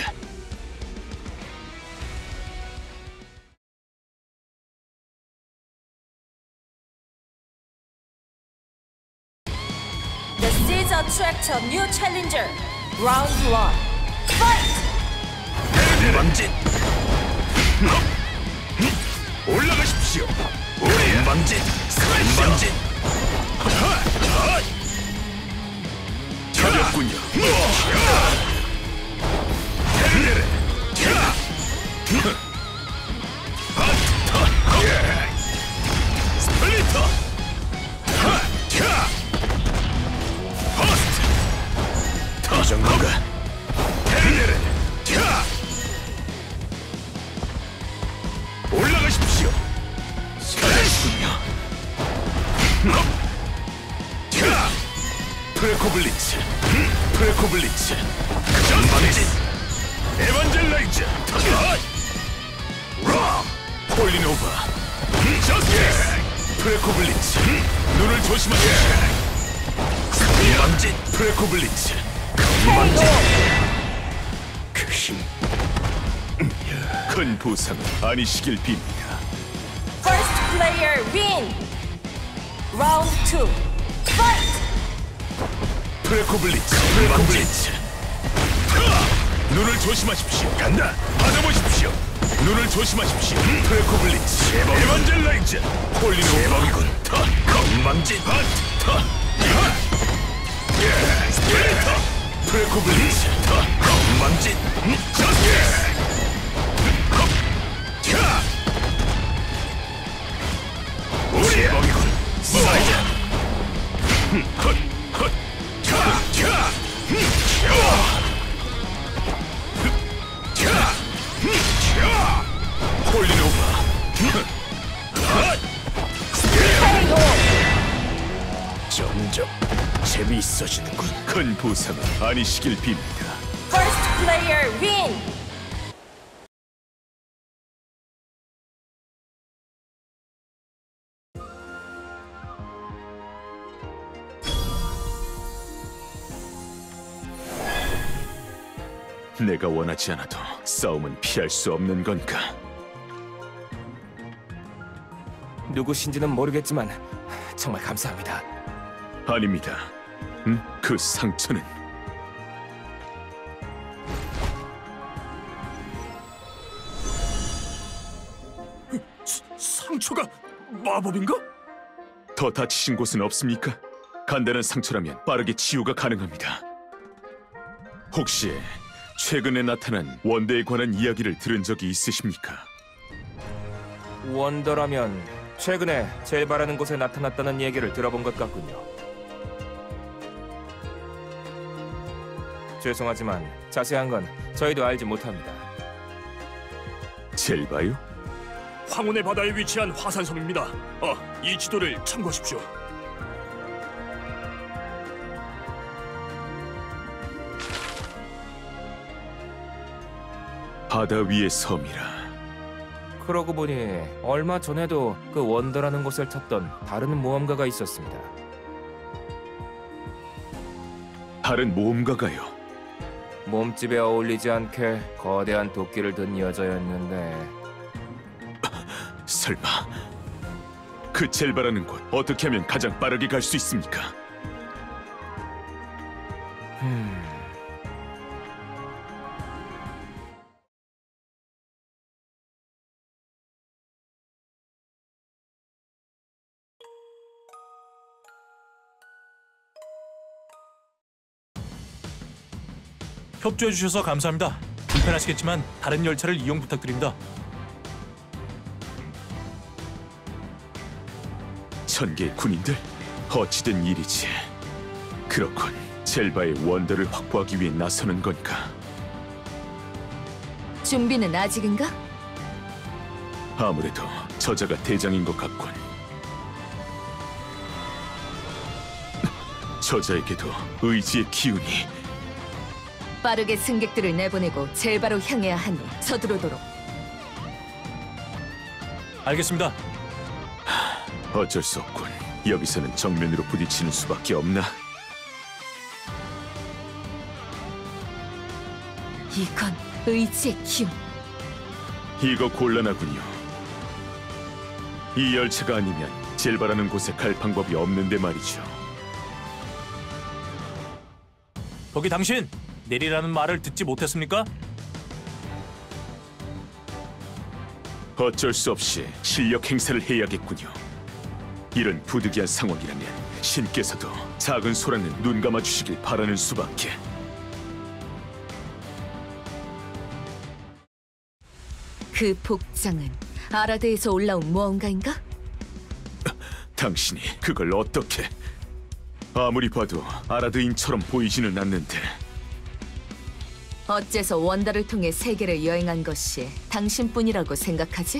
[SPEAKER 5] The Seeds attract a new challenger. Round one. Fight!
[SPEAKER 15] 방진! 올라가십시오! 우리 방진! 방진!
[SPEAKER 3] 차렸군요.
[SPEAKER 15] 스플리터! 이 정도가 올라가십시오.
[SPEAKER 3] 잘했군요.
[SPEAKER 15] 프레코블리츠, 프레코블리츠, 전방진, 에반젤라이즈, 라, 폴리노바, 저스티스, 프레코블리츠, 눈을 조심하십시오. 전방진, 프레코블리츠, 전방진, 그 힘.
[SPEAKER 3] 큰 부상은 아니시길 빕니다.
[SPEAKER 5] First player win. Round two. Fight!
[SPEAKER 15] 프레코블리츠, 프레코블리츠. 눈을 조심하십시오. 간다. 받아보십시오. 눈을 조심하십시오. 프레코블리츠, 에반젤라이즈, 폴리노 대박이군. 터, 건방진, 핫, 터, 예, 스피리터, 프레코블리츠, 터, 건방진, 저스티스. 우리 대박이군. 사이드. 헛, 헛, 차, 차, 차, 차, 폴리노바. 점점 재미있어지는군.
[SPEAKER 3] 큰 부상은 아니시길 빕니다.
[SPEAKER 5] First player win.
[SPEAKER 3] 내가 원하지 않아도 싸움은 피할 수 없는 건가?
[SPEAKER 14] 누구신지는 모르겠지만 정말 감사합니다.
[SPEAKER 3] 아닙니다. 음? 그 상처는
[SPEAKER 15] 상처가 마법인가?
[SPEAKER 3] 더 다치신 곳은 없습니까? 간단한 상처라면 빠르게 치유가 가능합니다. 혹시 최근에 나타난 원더에 관한 이야기를 들은 적이 있으십니까?
[SPEAKER 14] 원더라면 최근에 제일 바라는 곳에 나타났다는 얘기를 들어본 것 같군요. 죄송하지만 자세한 건 저희도 알지 못합니다.
[SPEAKER 3] 젤바요?
[SPEAKER 15] 황혼의 바다에 위치한 화산섬입니다. 아, 이 지도를 참고하십시오.
[SPEAKER 3] 바다 위의 섬이라.
[SPEAKER 14] 그러고 보니 얼마 전에도 그 원더라는 곳을 찾던 다른 모험가가 있었습니다.
[SPEAKER 3] 다른 모험가가요?
[SPEAKER 14] 몸집에 어울리지 않게 거대한 도끼를 든 여자였는데
[SPEAKER 3] 설마 그 젤바라는 곳 어떻게 하면 가장 빠르게 갈 수 있습니까?
[SPEAKER 14] 음...
[SPEAKER 9] 협조해 주셔서 감사합니다. 불편하시겠지만 다른 열차를 이용 부탁드립니다.
[SPEAKER 3] 천개의 군인들? 어찌된 일이지. 그렇군. 젤바의 원더를 확보하기 위해 나서는 건가?
[SPEAKER 5] 준비는 아직인가?
[SPEAKER 3] 아무래도 저자가 대장인 것 같군. 저자에게도 의지의 기운이.
[SPEAKER 5] 빠르게 승객들을 내보내고 젤바로 향해야 하니 서두르도록.
[SPEAKER 9] 알겠습니다.
[SPEAKER 3] 어쩔 수 없군. 여기서는 정면으로 부딪히는 수밖에 없나?
[SPEAKER 5] 이건 의지의 기운.
[SPEAKER 3] 이거 곤란하군요. 이 열차가 아니면 젤바라는 곳에 갈 방법이 없는데 말이죠.
[SPEAKER 9] 거기 당신! 내리라는 말을 듣지 못했습니까?
[SPEAKER 3] 어쩔 수 없이 실력 행사를 해야겠군요. 이런 부득이한 상황이라면 신께서도 작은 소란은 눈 감아주시길 바라는 수밖에.
[SPEAKER 5] 그 복장은 아라드에서 올라온 무언가인가?
[SPEAKER 3] 당신이 그걸 어떻게... 아무리 봐도 아라드인처럼 보이지는 않는데.
[SPEAKER 5] 어째서 원더를 통해 세계를 여행한 것이 당신뿐이라고 생각하지?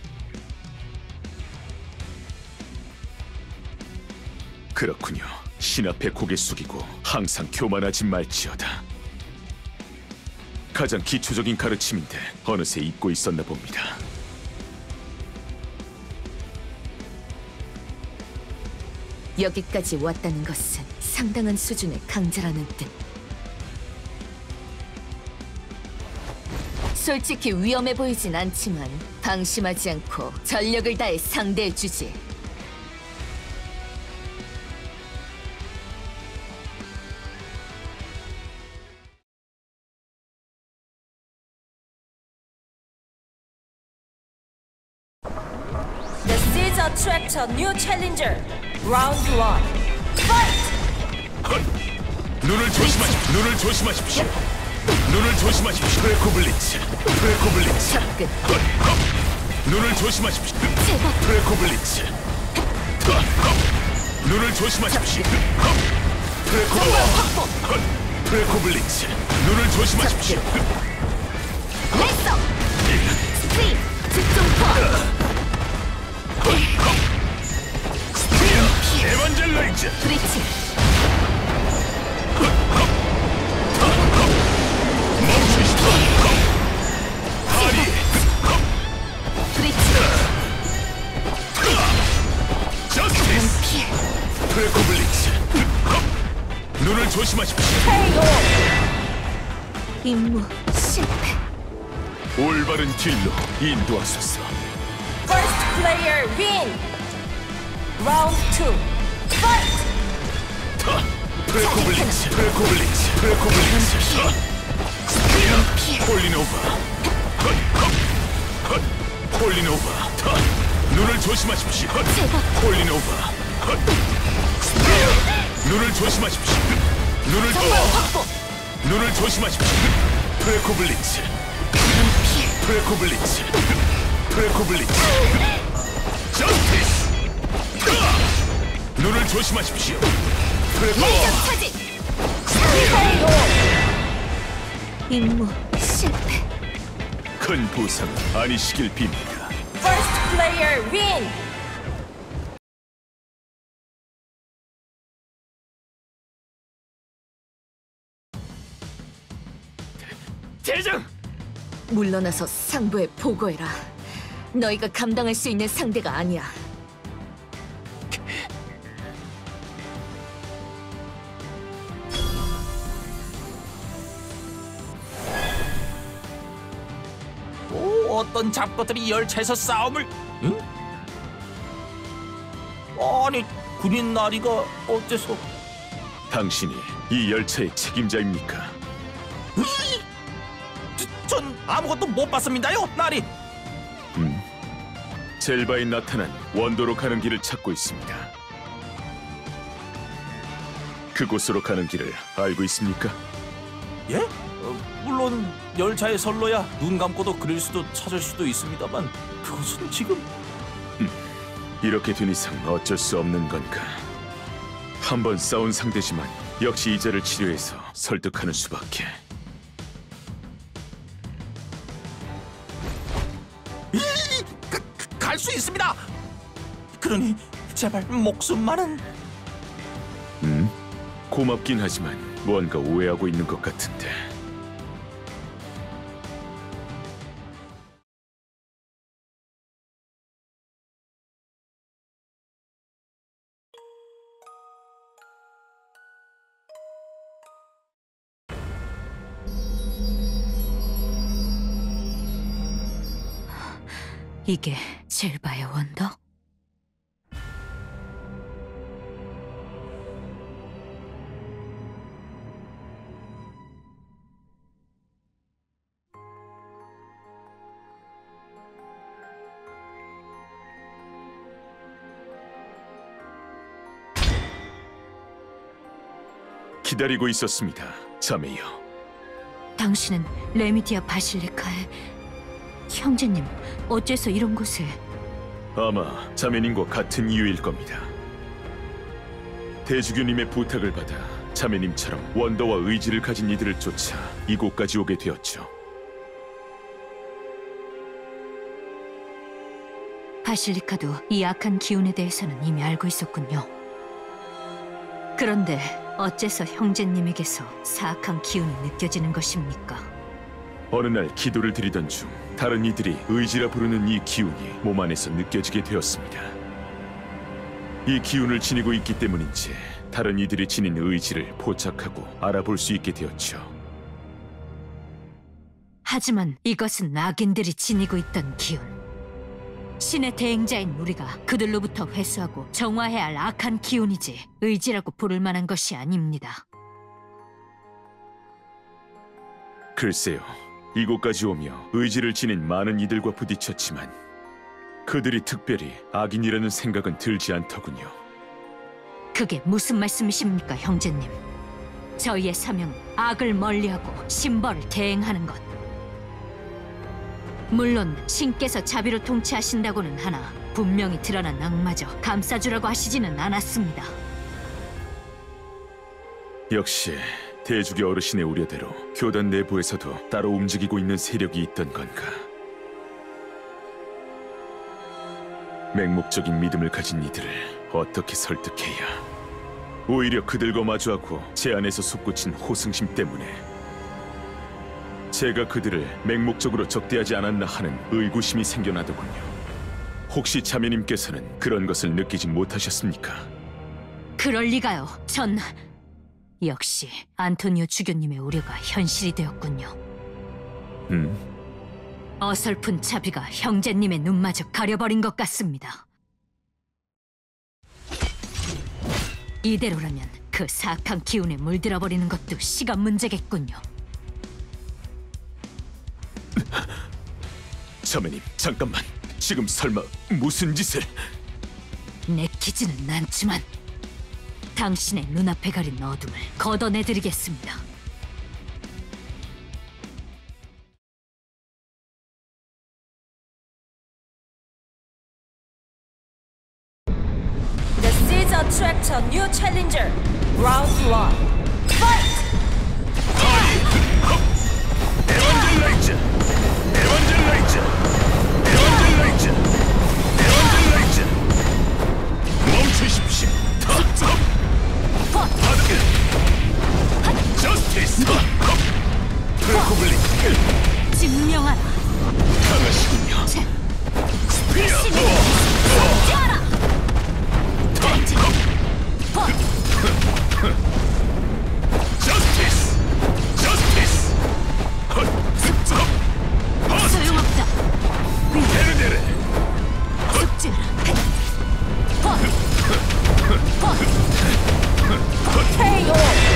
[SPEAKER 3] 그렇군요. 신 앞에 고개 숙이고 항상 교만하지 말지어다. 가장 기초적인 가르침인데 어느새 잊고 있었나 봅니다.
[SPEAKER 5] 여기까지 왔다는 것은 상당한 수준의 강자라는 뜻. 솔직히 위험해 보이진 않지만 방심하지 않고 전력을 다해 상대해주지.
[SPEAKER 16] This is a tractor new challenger. Round one. Fight!
[SPEAKER 15] 눈을 조심하십시오. 눈을 조심하십시오. 눈을 조심하십시오. 프레코 블리츠. 프레코 블리츠.
[SPEAKER 5] 접근.
[SPEAKER 15] 눈을 조심하십시오. 프레코 블리츠. 눈을 조심하십시오. 프레코 프레코 블리츠. 눈을 조심하십시오.
[SPEAKER 5] 렉서. 스트림. 집중포.
[SPEAKER 15] 에반젤라이즈.
[SPEAKER 5] 브리치.
[SPEAKER 15] 멈추시오. 하리.
[SPEAKER 5] 브리치.
[SPEAKER 15] 저스티스. 프레코 블리츠. 눈을 조심하십시오.
[SPEAKER 5] 임무 실패.
[SPEAKER 3] 올바른 길로 인도하소서.
[SPEAKER 16] First player win. Round two. Fight!
[SPEAKER 15] 프레코 블리츠. 프레코 블리츠. 프레코 블리츠. 폴리노바. 폴리노바. 눈을 조심하십시오. 폴리노바. 눈을 조심하십시오. 눈을 눈을 조심하십시오. 프레코 블리츠. 프레코 블리츠. 프레코 블리츠. 저스티스. 눈을 조심하십시오. 프레코.
[SPEAKER 5] 임무 실패.
[SPEAKER 3] 큰 보상은 아니시길 빕니다.
[SPEAKER 16] First player win.
[SPEAKER 15] 대장!
[SPEAKER 5] 물러나서 상부에 보고해라. 너희가 감당할 수 있는 상대가 아니야.
[SPEAKER 8] 오, 어떤 잡것들이 열차에서 싸움을... 응? 아니, 군인 나리가 어째서...
[SPEAKER 3] 당신이 이 열차의 책임자입니까?
[SPEAKER 8] 전 아무것도 못 봤습니다요, 나리.
[SPEAKER 3] 음, 젤바에 나타난 원도로 가는 길을 찾고 있습니다. 그곳으로 가는 길을 알고 있습니까?
[SPEAKER 8] 예?
[SPEAKER 9] 어, 물론 열차에 설러야 눈 감고도 그릴 수도 찾을 수도 있습니다만 그것은 지금
[SPEAKER 3] 음, 이렇게 된 이상 어쩔 수 없는 건가? 한번 싸운 상대지만 역시 이자를 치료해서 설득하는 수밖에.
[SPEAKER 8] 갈 수 있습니다. 그러니 제발 목숨만은.
[SPEAKER 3] 음? 고맙긴 하지만 뭔가 오해하고 있는 것 같은데.
[SPEAKER 12] 이게 젤바의 원더?
[SPEAKER 3] 기다리고 있었습니다, 자매여.
[SPEAKER 12] 당신은 레미디아 바실리카의 형제님, 어째서 이런 곳에?
[SPEAKER 3] 아마 자매님과 같은 이유일 겁니다. 대주교님의 부탁을 받아 자매님처럼 원더와 의지를 가진 이들을 쫓아 이곳까지 오게 되었죠.
[SPEAKER 12] 바실리카도 이 악한 기운에 대해서는 이미 알고 있었군요. 그런데 어째서 형제님에게서 사악한 기운이 느껴지는 것입니까?
[SPEAKER 3] 어느 날 기도를 드리던 중 다른 이들이 의지라 부르는 이 기운이 몸 안에서 느껴지게 되었습니다. 이 기운을 지니고 있기 때문인지 다른 이들이 지닌 의지를 포착하고 알아볼 수 있게 되었죠.
[SPEAKER 12] 하지만 이것은 악인들이 지니고 있던 기운. 신의 대행자인 우리가 그들로부터 회수하고 정화해야 할 악한 기운이지 의지라고 부를 만한 것이 아닙니다.
[SPEAKER 3] 글쎄요, 이곳까지 오며 의지를 지닌 많은 이들과 부딪혔지만 그들이 특별히 악인이라는 생각은 들지 않더군요.
[SPEAKER 12] 그게 무슨 말씀이십니까, 형제님? 저희의 사명은 악을 멀리하고 신벌을 대행하는 것. 물론 신께서 자비로 통치하신다고는 하나 분명히 드러난 악마저 감싸주라고 하시지는 않았습니다.
[SPEAKER 3] 역시 대주교 어르신의 우려대로 교단 내부에서도 따로 움직이고 있는 세력이 있던 건가. 맹목적인 믿음을 가진 이들을 어떻게 설득해야 오히려 그들과 마주하고 제 안에서 솟구친 호승심 때문에 제가 그들을 맹목적으로 적대하지 않았나 하는 의구심이 생겨나더군요. 혹시 자매님께서는 그런 것을 느끼지 못하셨습니까?
[SPEAKER 12] 그럴 리가요. 전... 역시 안토니오 주교님의 우려가 현실이 되었군요.
[SPEAKER 3] 음?
[SPEAKER 12] 어설픈 자비가 형제님의 눈마저 가려버린 것 같습니다. 이대로라면 그 사악한 기운에 물들어버리는 것도 시간 문제겠군요.
[SPEAKER 3] 자매님, 잠깐만. 지금 설마 무슨 짓을...
[SPEAKER 12] 내키지는 않지만 당신의 눈앞에 가린 어둠을 걷어내드리겠습니다.
[SPEAKER 5] This is attract a new challenger. Round one. Fight!
[SPEAKER 15] 에반젤라이즈! 에반젤라이즈! 에반젤라이즈! 에반젤라이즈! 멈추십시오. 저스티스! 트래코블리!
[SPEAKER 12] 증명하라!
[SPEAKER 15] 강하시군요. 스피어!
[SPEAKER 12] 성취하라!
[SPEAKER 15] 저스티스! 저스티스!
[SPEAKER 12] 소용없다!
[SPEAKER 15] 데르데르!
[SPEAKER 12] 숙지하라!
[SPEAKER 5] 케이오!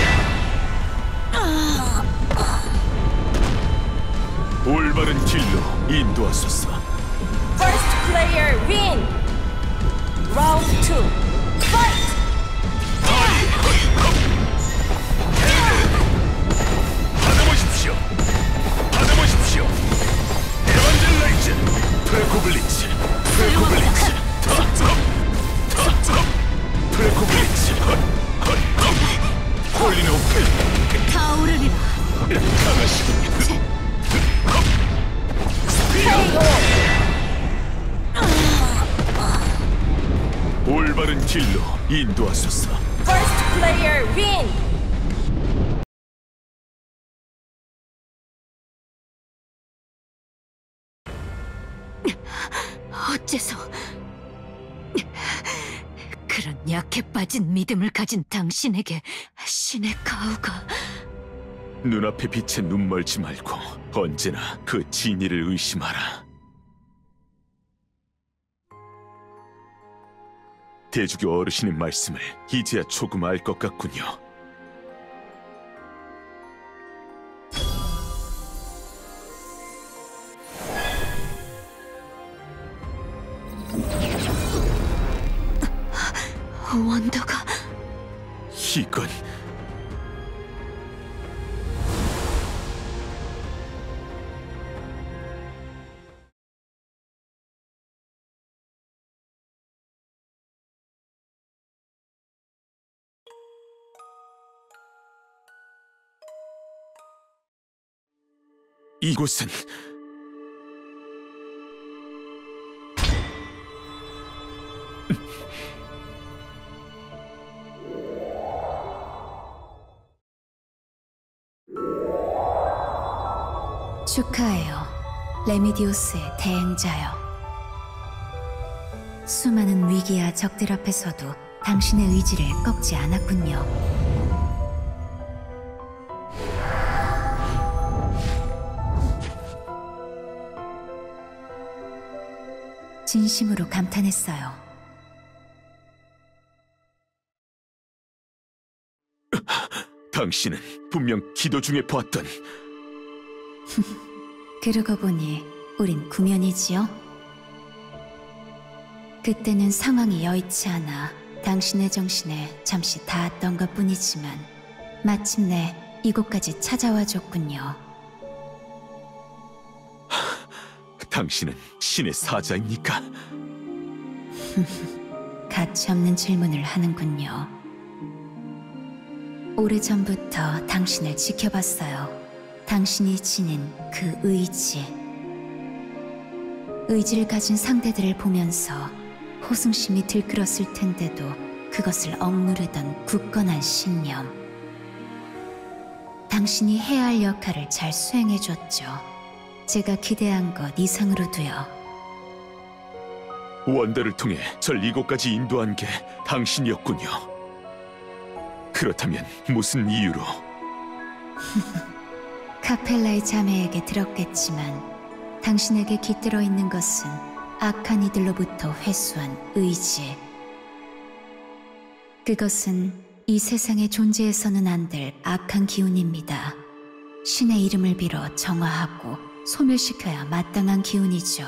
[SPEAKER 3] 올바른 길로 인도하소서.
[SPEAKER 5] First player win. Round two. Fight!
[SPEAKER 15] 받아보십시오.
[SPEAKER 3] 올바른 길로 인도하소서.
[SPEAKER 16] First player win!
[SPEAKER 12] 어째서 그런 약해 빠진 믿음을 가진 당신에게 신의 가호가...
[SPEAKER 3] 눈앞의 빛에 눈 멀지 말고 언제나 그 진리를 의심하라. 대주교 어르신의 말씀을 이제야 조금 알 것 같군요.
[SPEAKER 12] 원더가...
[SPEAKER 3] 이건... 이곳은...
[SPEAKER 2] 축하해요, 레미디오스의 대행자여. 수많은 위기와 적들 앞에서도 당신의 의지를 꺾지 않았군요. 진심으로 감탄했어요.
[SPEAKER 3] 당신은 분명 기도 중에 보았던...
[SPEAKER 2] 그러고 보니 우린 구면이지요? 그때는 상황이 여의치 않아 당신의 정신에 잠시 닿았던 것뿐이지만 마침내 이곳까지 찾아와 줬군요.
[SPEAKER 3] 당신은 신의 사자입니까?
[SPEAKER 2] 가치없는 질문을 하는군요. 오래전부터 당신을 지켜봤어요. 당신이 지닌 그 의지. 의지를 가진 상대들을 보면서 호승심이 들끓었을 텐데도 그것을 억누르던 굳건한 신념. 당신이 해야 할 역할을 잘 수행해줬죠. 제가 기대한 것 이상으로도요.
[SPEAKER 3] 원더를 통해 절 이곳까지 인도한 게 당신이었군요. 그렇다면 무슨 이유로?
[SPEAKER 2] 카펠라의 자매에게 들었겠지만 당신에게 깃들어 있는 것은 악한 이들로부터 회수한 의지. 그것은 이 세상에 존재해서는 안 될 악한 기운입니다. 신의 이름을 빌어 정화하고 소멸시켜야 마땅한 기운이죠.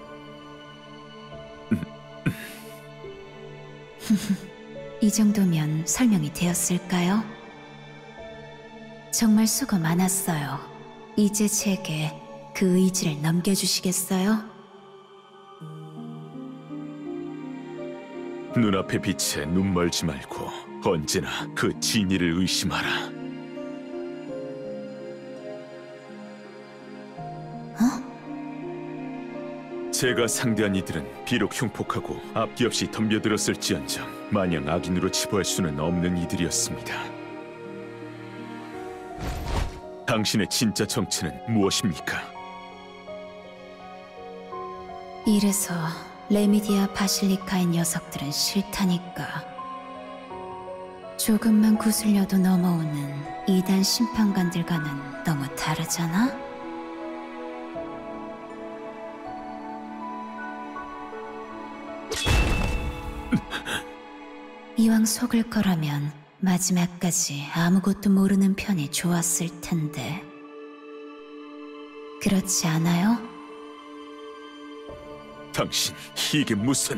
[SPEAKER 2] 이 정도면 설명이 되었을까요? 정말 수고 많았어요. 이제 제게 그 의지를 넘겨주시겠어요?
[SPEAKER 3] 눈앞의 빛에 눈 멀지 말고 언제나 그 진리를 의심하라.
[SPEAKER 2] 어?
[SPEAKER 3] 제가 상대한 이들은 비록 흉폭하고 앞뒤 없이 덤벼들었을지언정 마냥 악인으로 치부할 수는 없는 이들이었습니다. 당신의 진짜 정체는 무엇입니까?
[SPEAKER 2] 이래서 레미디아 바실리카의 녀석들은 싫다니까. 조금만 구슬려도 넘어오는 이단 심판관들과는 너무 다르잖아? 이왕 속을 거라면 마지막까지 아무것도 모르는 편이 좋았을 텐데. 그렇지 않아요?
[SPEAKER 3] 당신, 이게 무슨...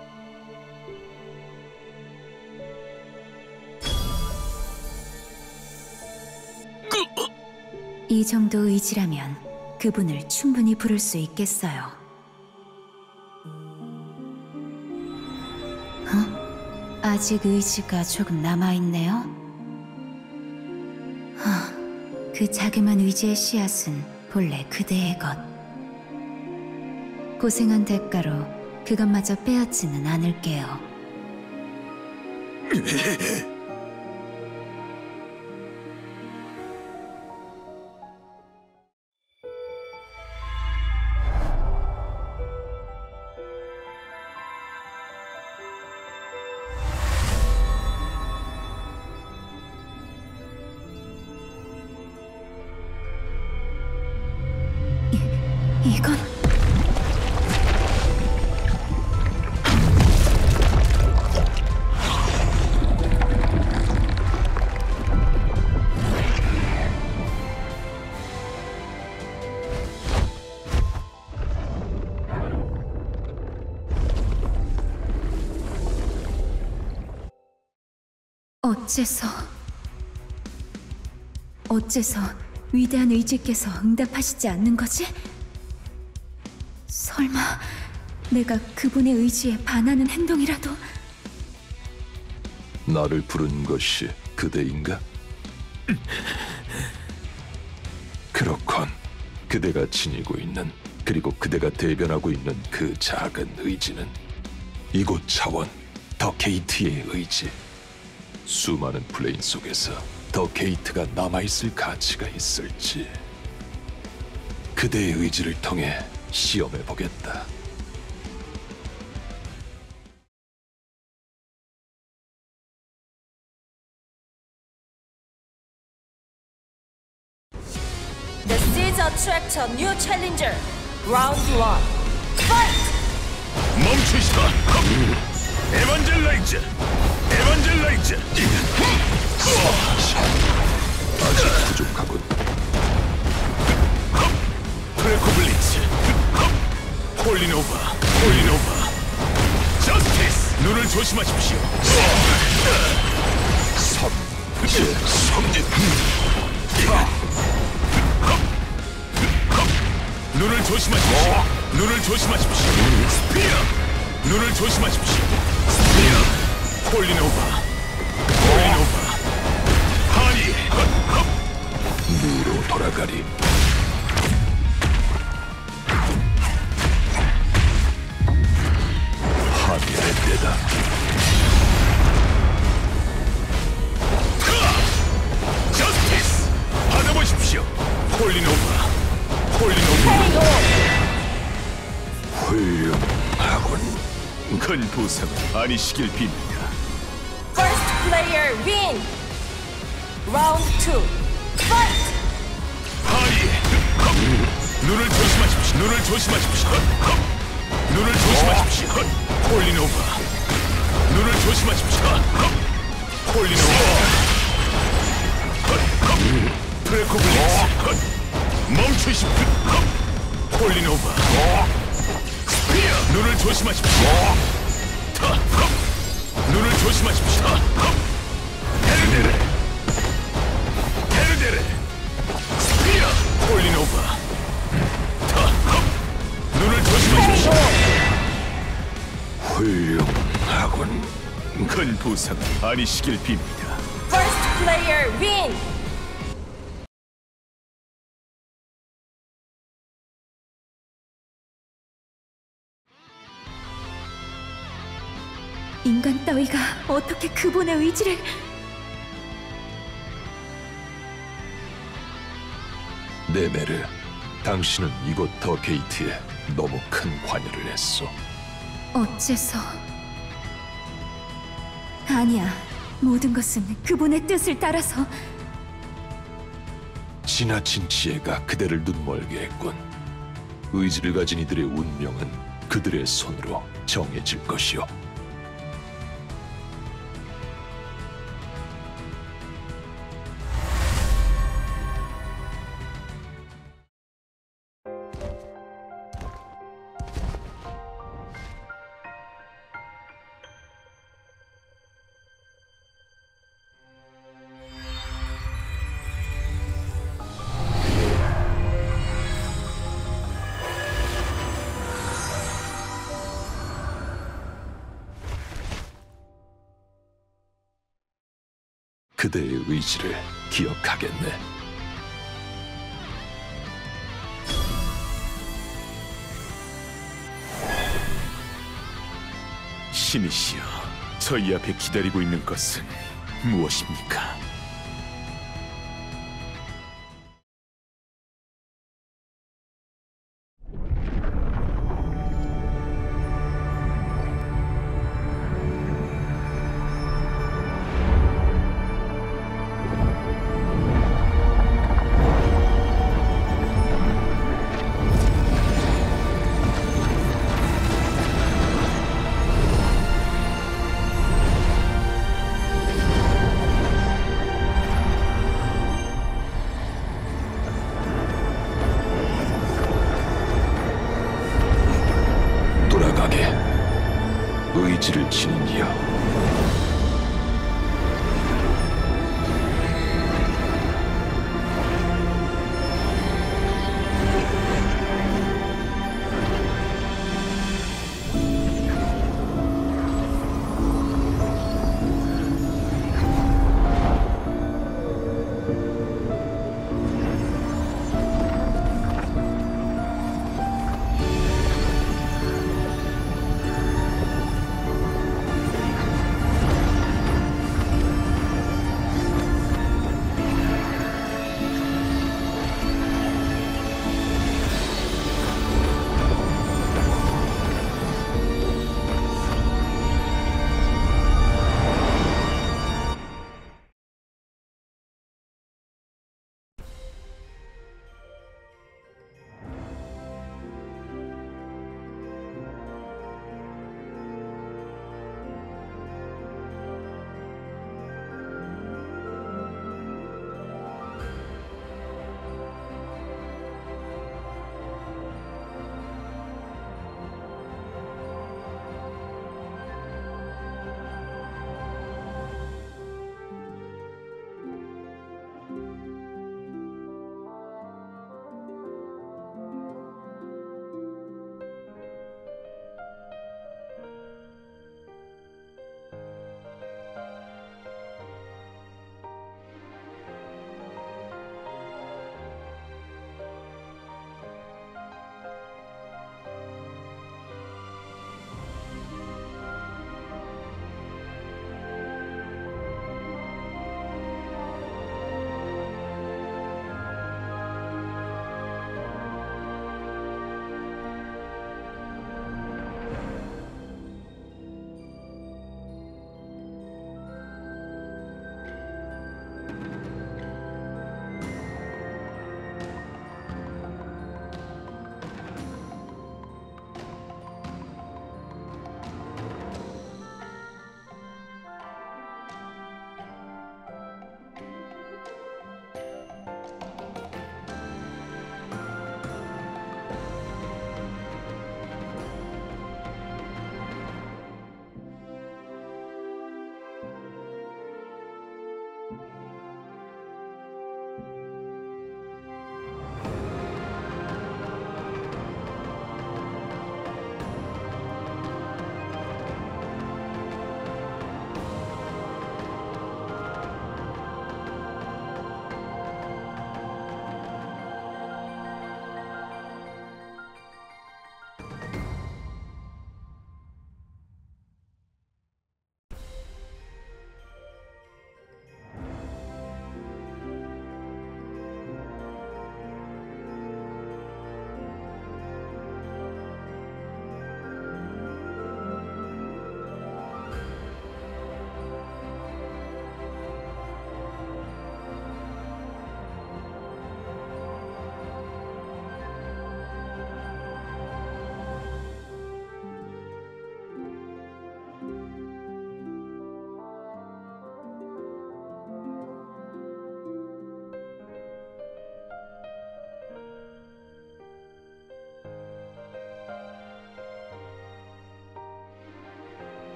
[SPEAKER 2] 이 정도 의지라면 그분을 충분히 부를 수 있겠어요. 어? 아직 의지가 조금 남아있네요? 하, 그 자그만 의지의 씨앗은 본래 그대의 것. 고생한 대가로 그것마저 빼앗지는 않을게요. 이건 어째서 어째서 위대한 의지께서 응답하시지 않는 거지? 설마 내가 그분의 의지에 반하는 행동이라도?
[SPEAKER 10] 나를 부른 것이 그대인가? 그렇건 그대가 지니고 있는, 그리고 그대가 대변하고 있는 그 작은 의지는 이곳 차원 더 게이트의 의지. 수많은 플레인 속에서 더 게이트가 남아있을 가치가 있을지 그대의 의지를 통해 시험해보겠다.
[SPEAKER 5] The Seeds attract a new challenger. Round one. Fight!
[SPEAKER 15] 멈추시다. 에반젤라이즈. 에반젤라이즈.
[SPEAKER 10] 아직 부족하군.
[SPEAKER 15] 프레코 블리츠. 홀리노바. 홀리노바. 저스티스. 눈을 조심하십시오.
[SPEAKER 10] 삼재 성진.
[SPEAKER 15] 눈을 조심하십시오. 눈을 조심하십시오. 스피어. 눈을 조심하십시오. 스피어. 홀리노바. 홀리노바. 하니.
[SPEAKER 10] 무로 돌아가리. 하늘의 때다.
[SPEAKER 15] 저스티스. 받아보십시오. 홀리노바. 홀리노바.
[SPEAKER 10] 훌륭하군.
[SPEAKER 3] 큰 부상은 아니시길 빕니다.
[SPEAKER 5] First player win. Round two. Fight!
[SPEAKER 15] 하니. 눈을 조심하십시오. 눈을 조심하십시오. 눈을 조심하십시오. 홀리노바. 눈을 조심하십시오. 홀리노바. 프레코 블리츠. 멈추십시오. 홀리노바. 스피어. 눈을 조심하십시오. 눈을 조심하십시오. 헤르데레. 헤르데레. 스피어. 홀리노바. 눈을 조심하십시오.
[SPEAKER 10] 훌륭하군.
[SPEAKER 3] 큰 부상은 아니시길 빕니다.
[SPEAKER 5] First player win.
[SPEAKER 2] 인간 따위가 어떻게 그분의 의지를...
[SPEAKER 10] 네메르, 당신은 이곳 더 게이트에 너무 큰 관여를 했어.
[SPEAKER 2] 어째서... 아니야, 모든 것은 그분의 뜻을 따라서...
[SPEAKER 10] 지나친 지혜가 그대를 눈멀게 했군. 의지를 가진 이들의 운명은 그들의 손으로 정해질 것이오. 그대의 의지를 기억하겠네.
[SPEAKER 3] 신이시여, 저희 앞에 기다리고 있는 것은 무엇입니까?
[SPEAKER 10] 돌아가게. 의지를 지닌 이여.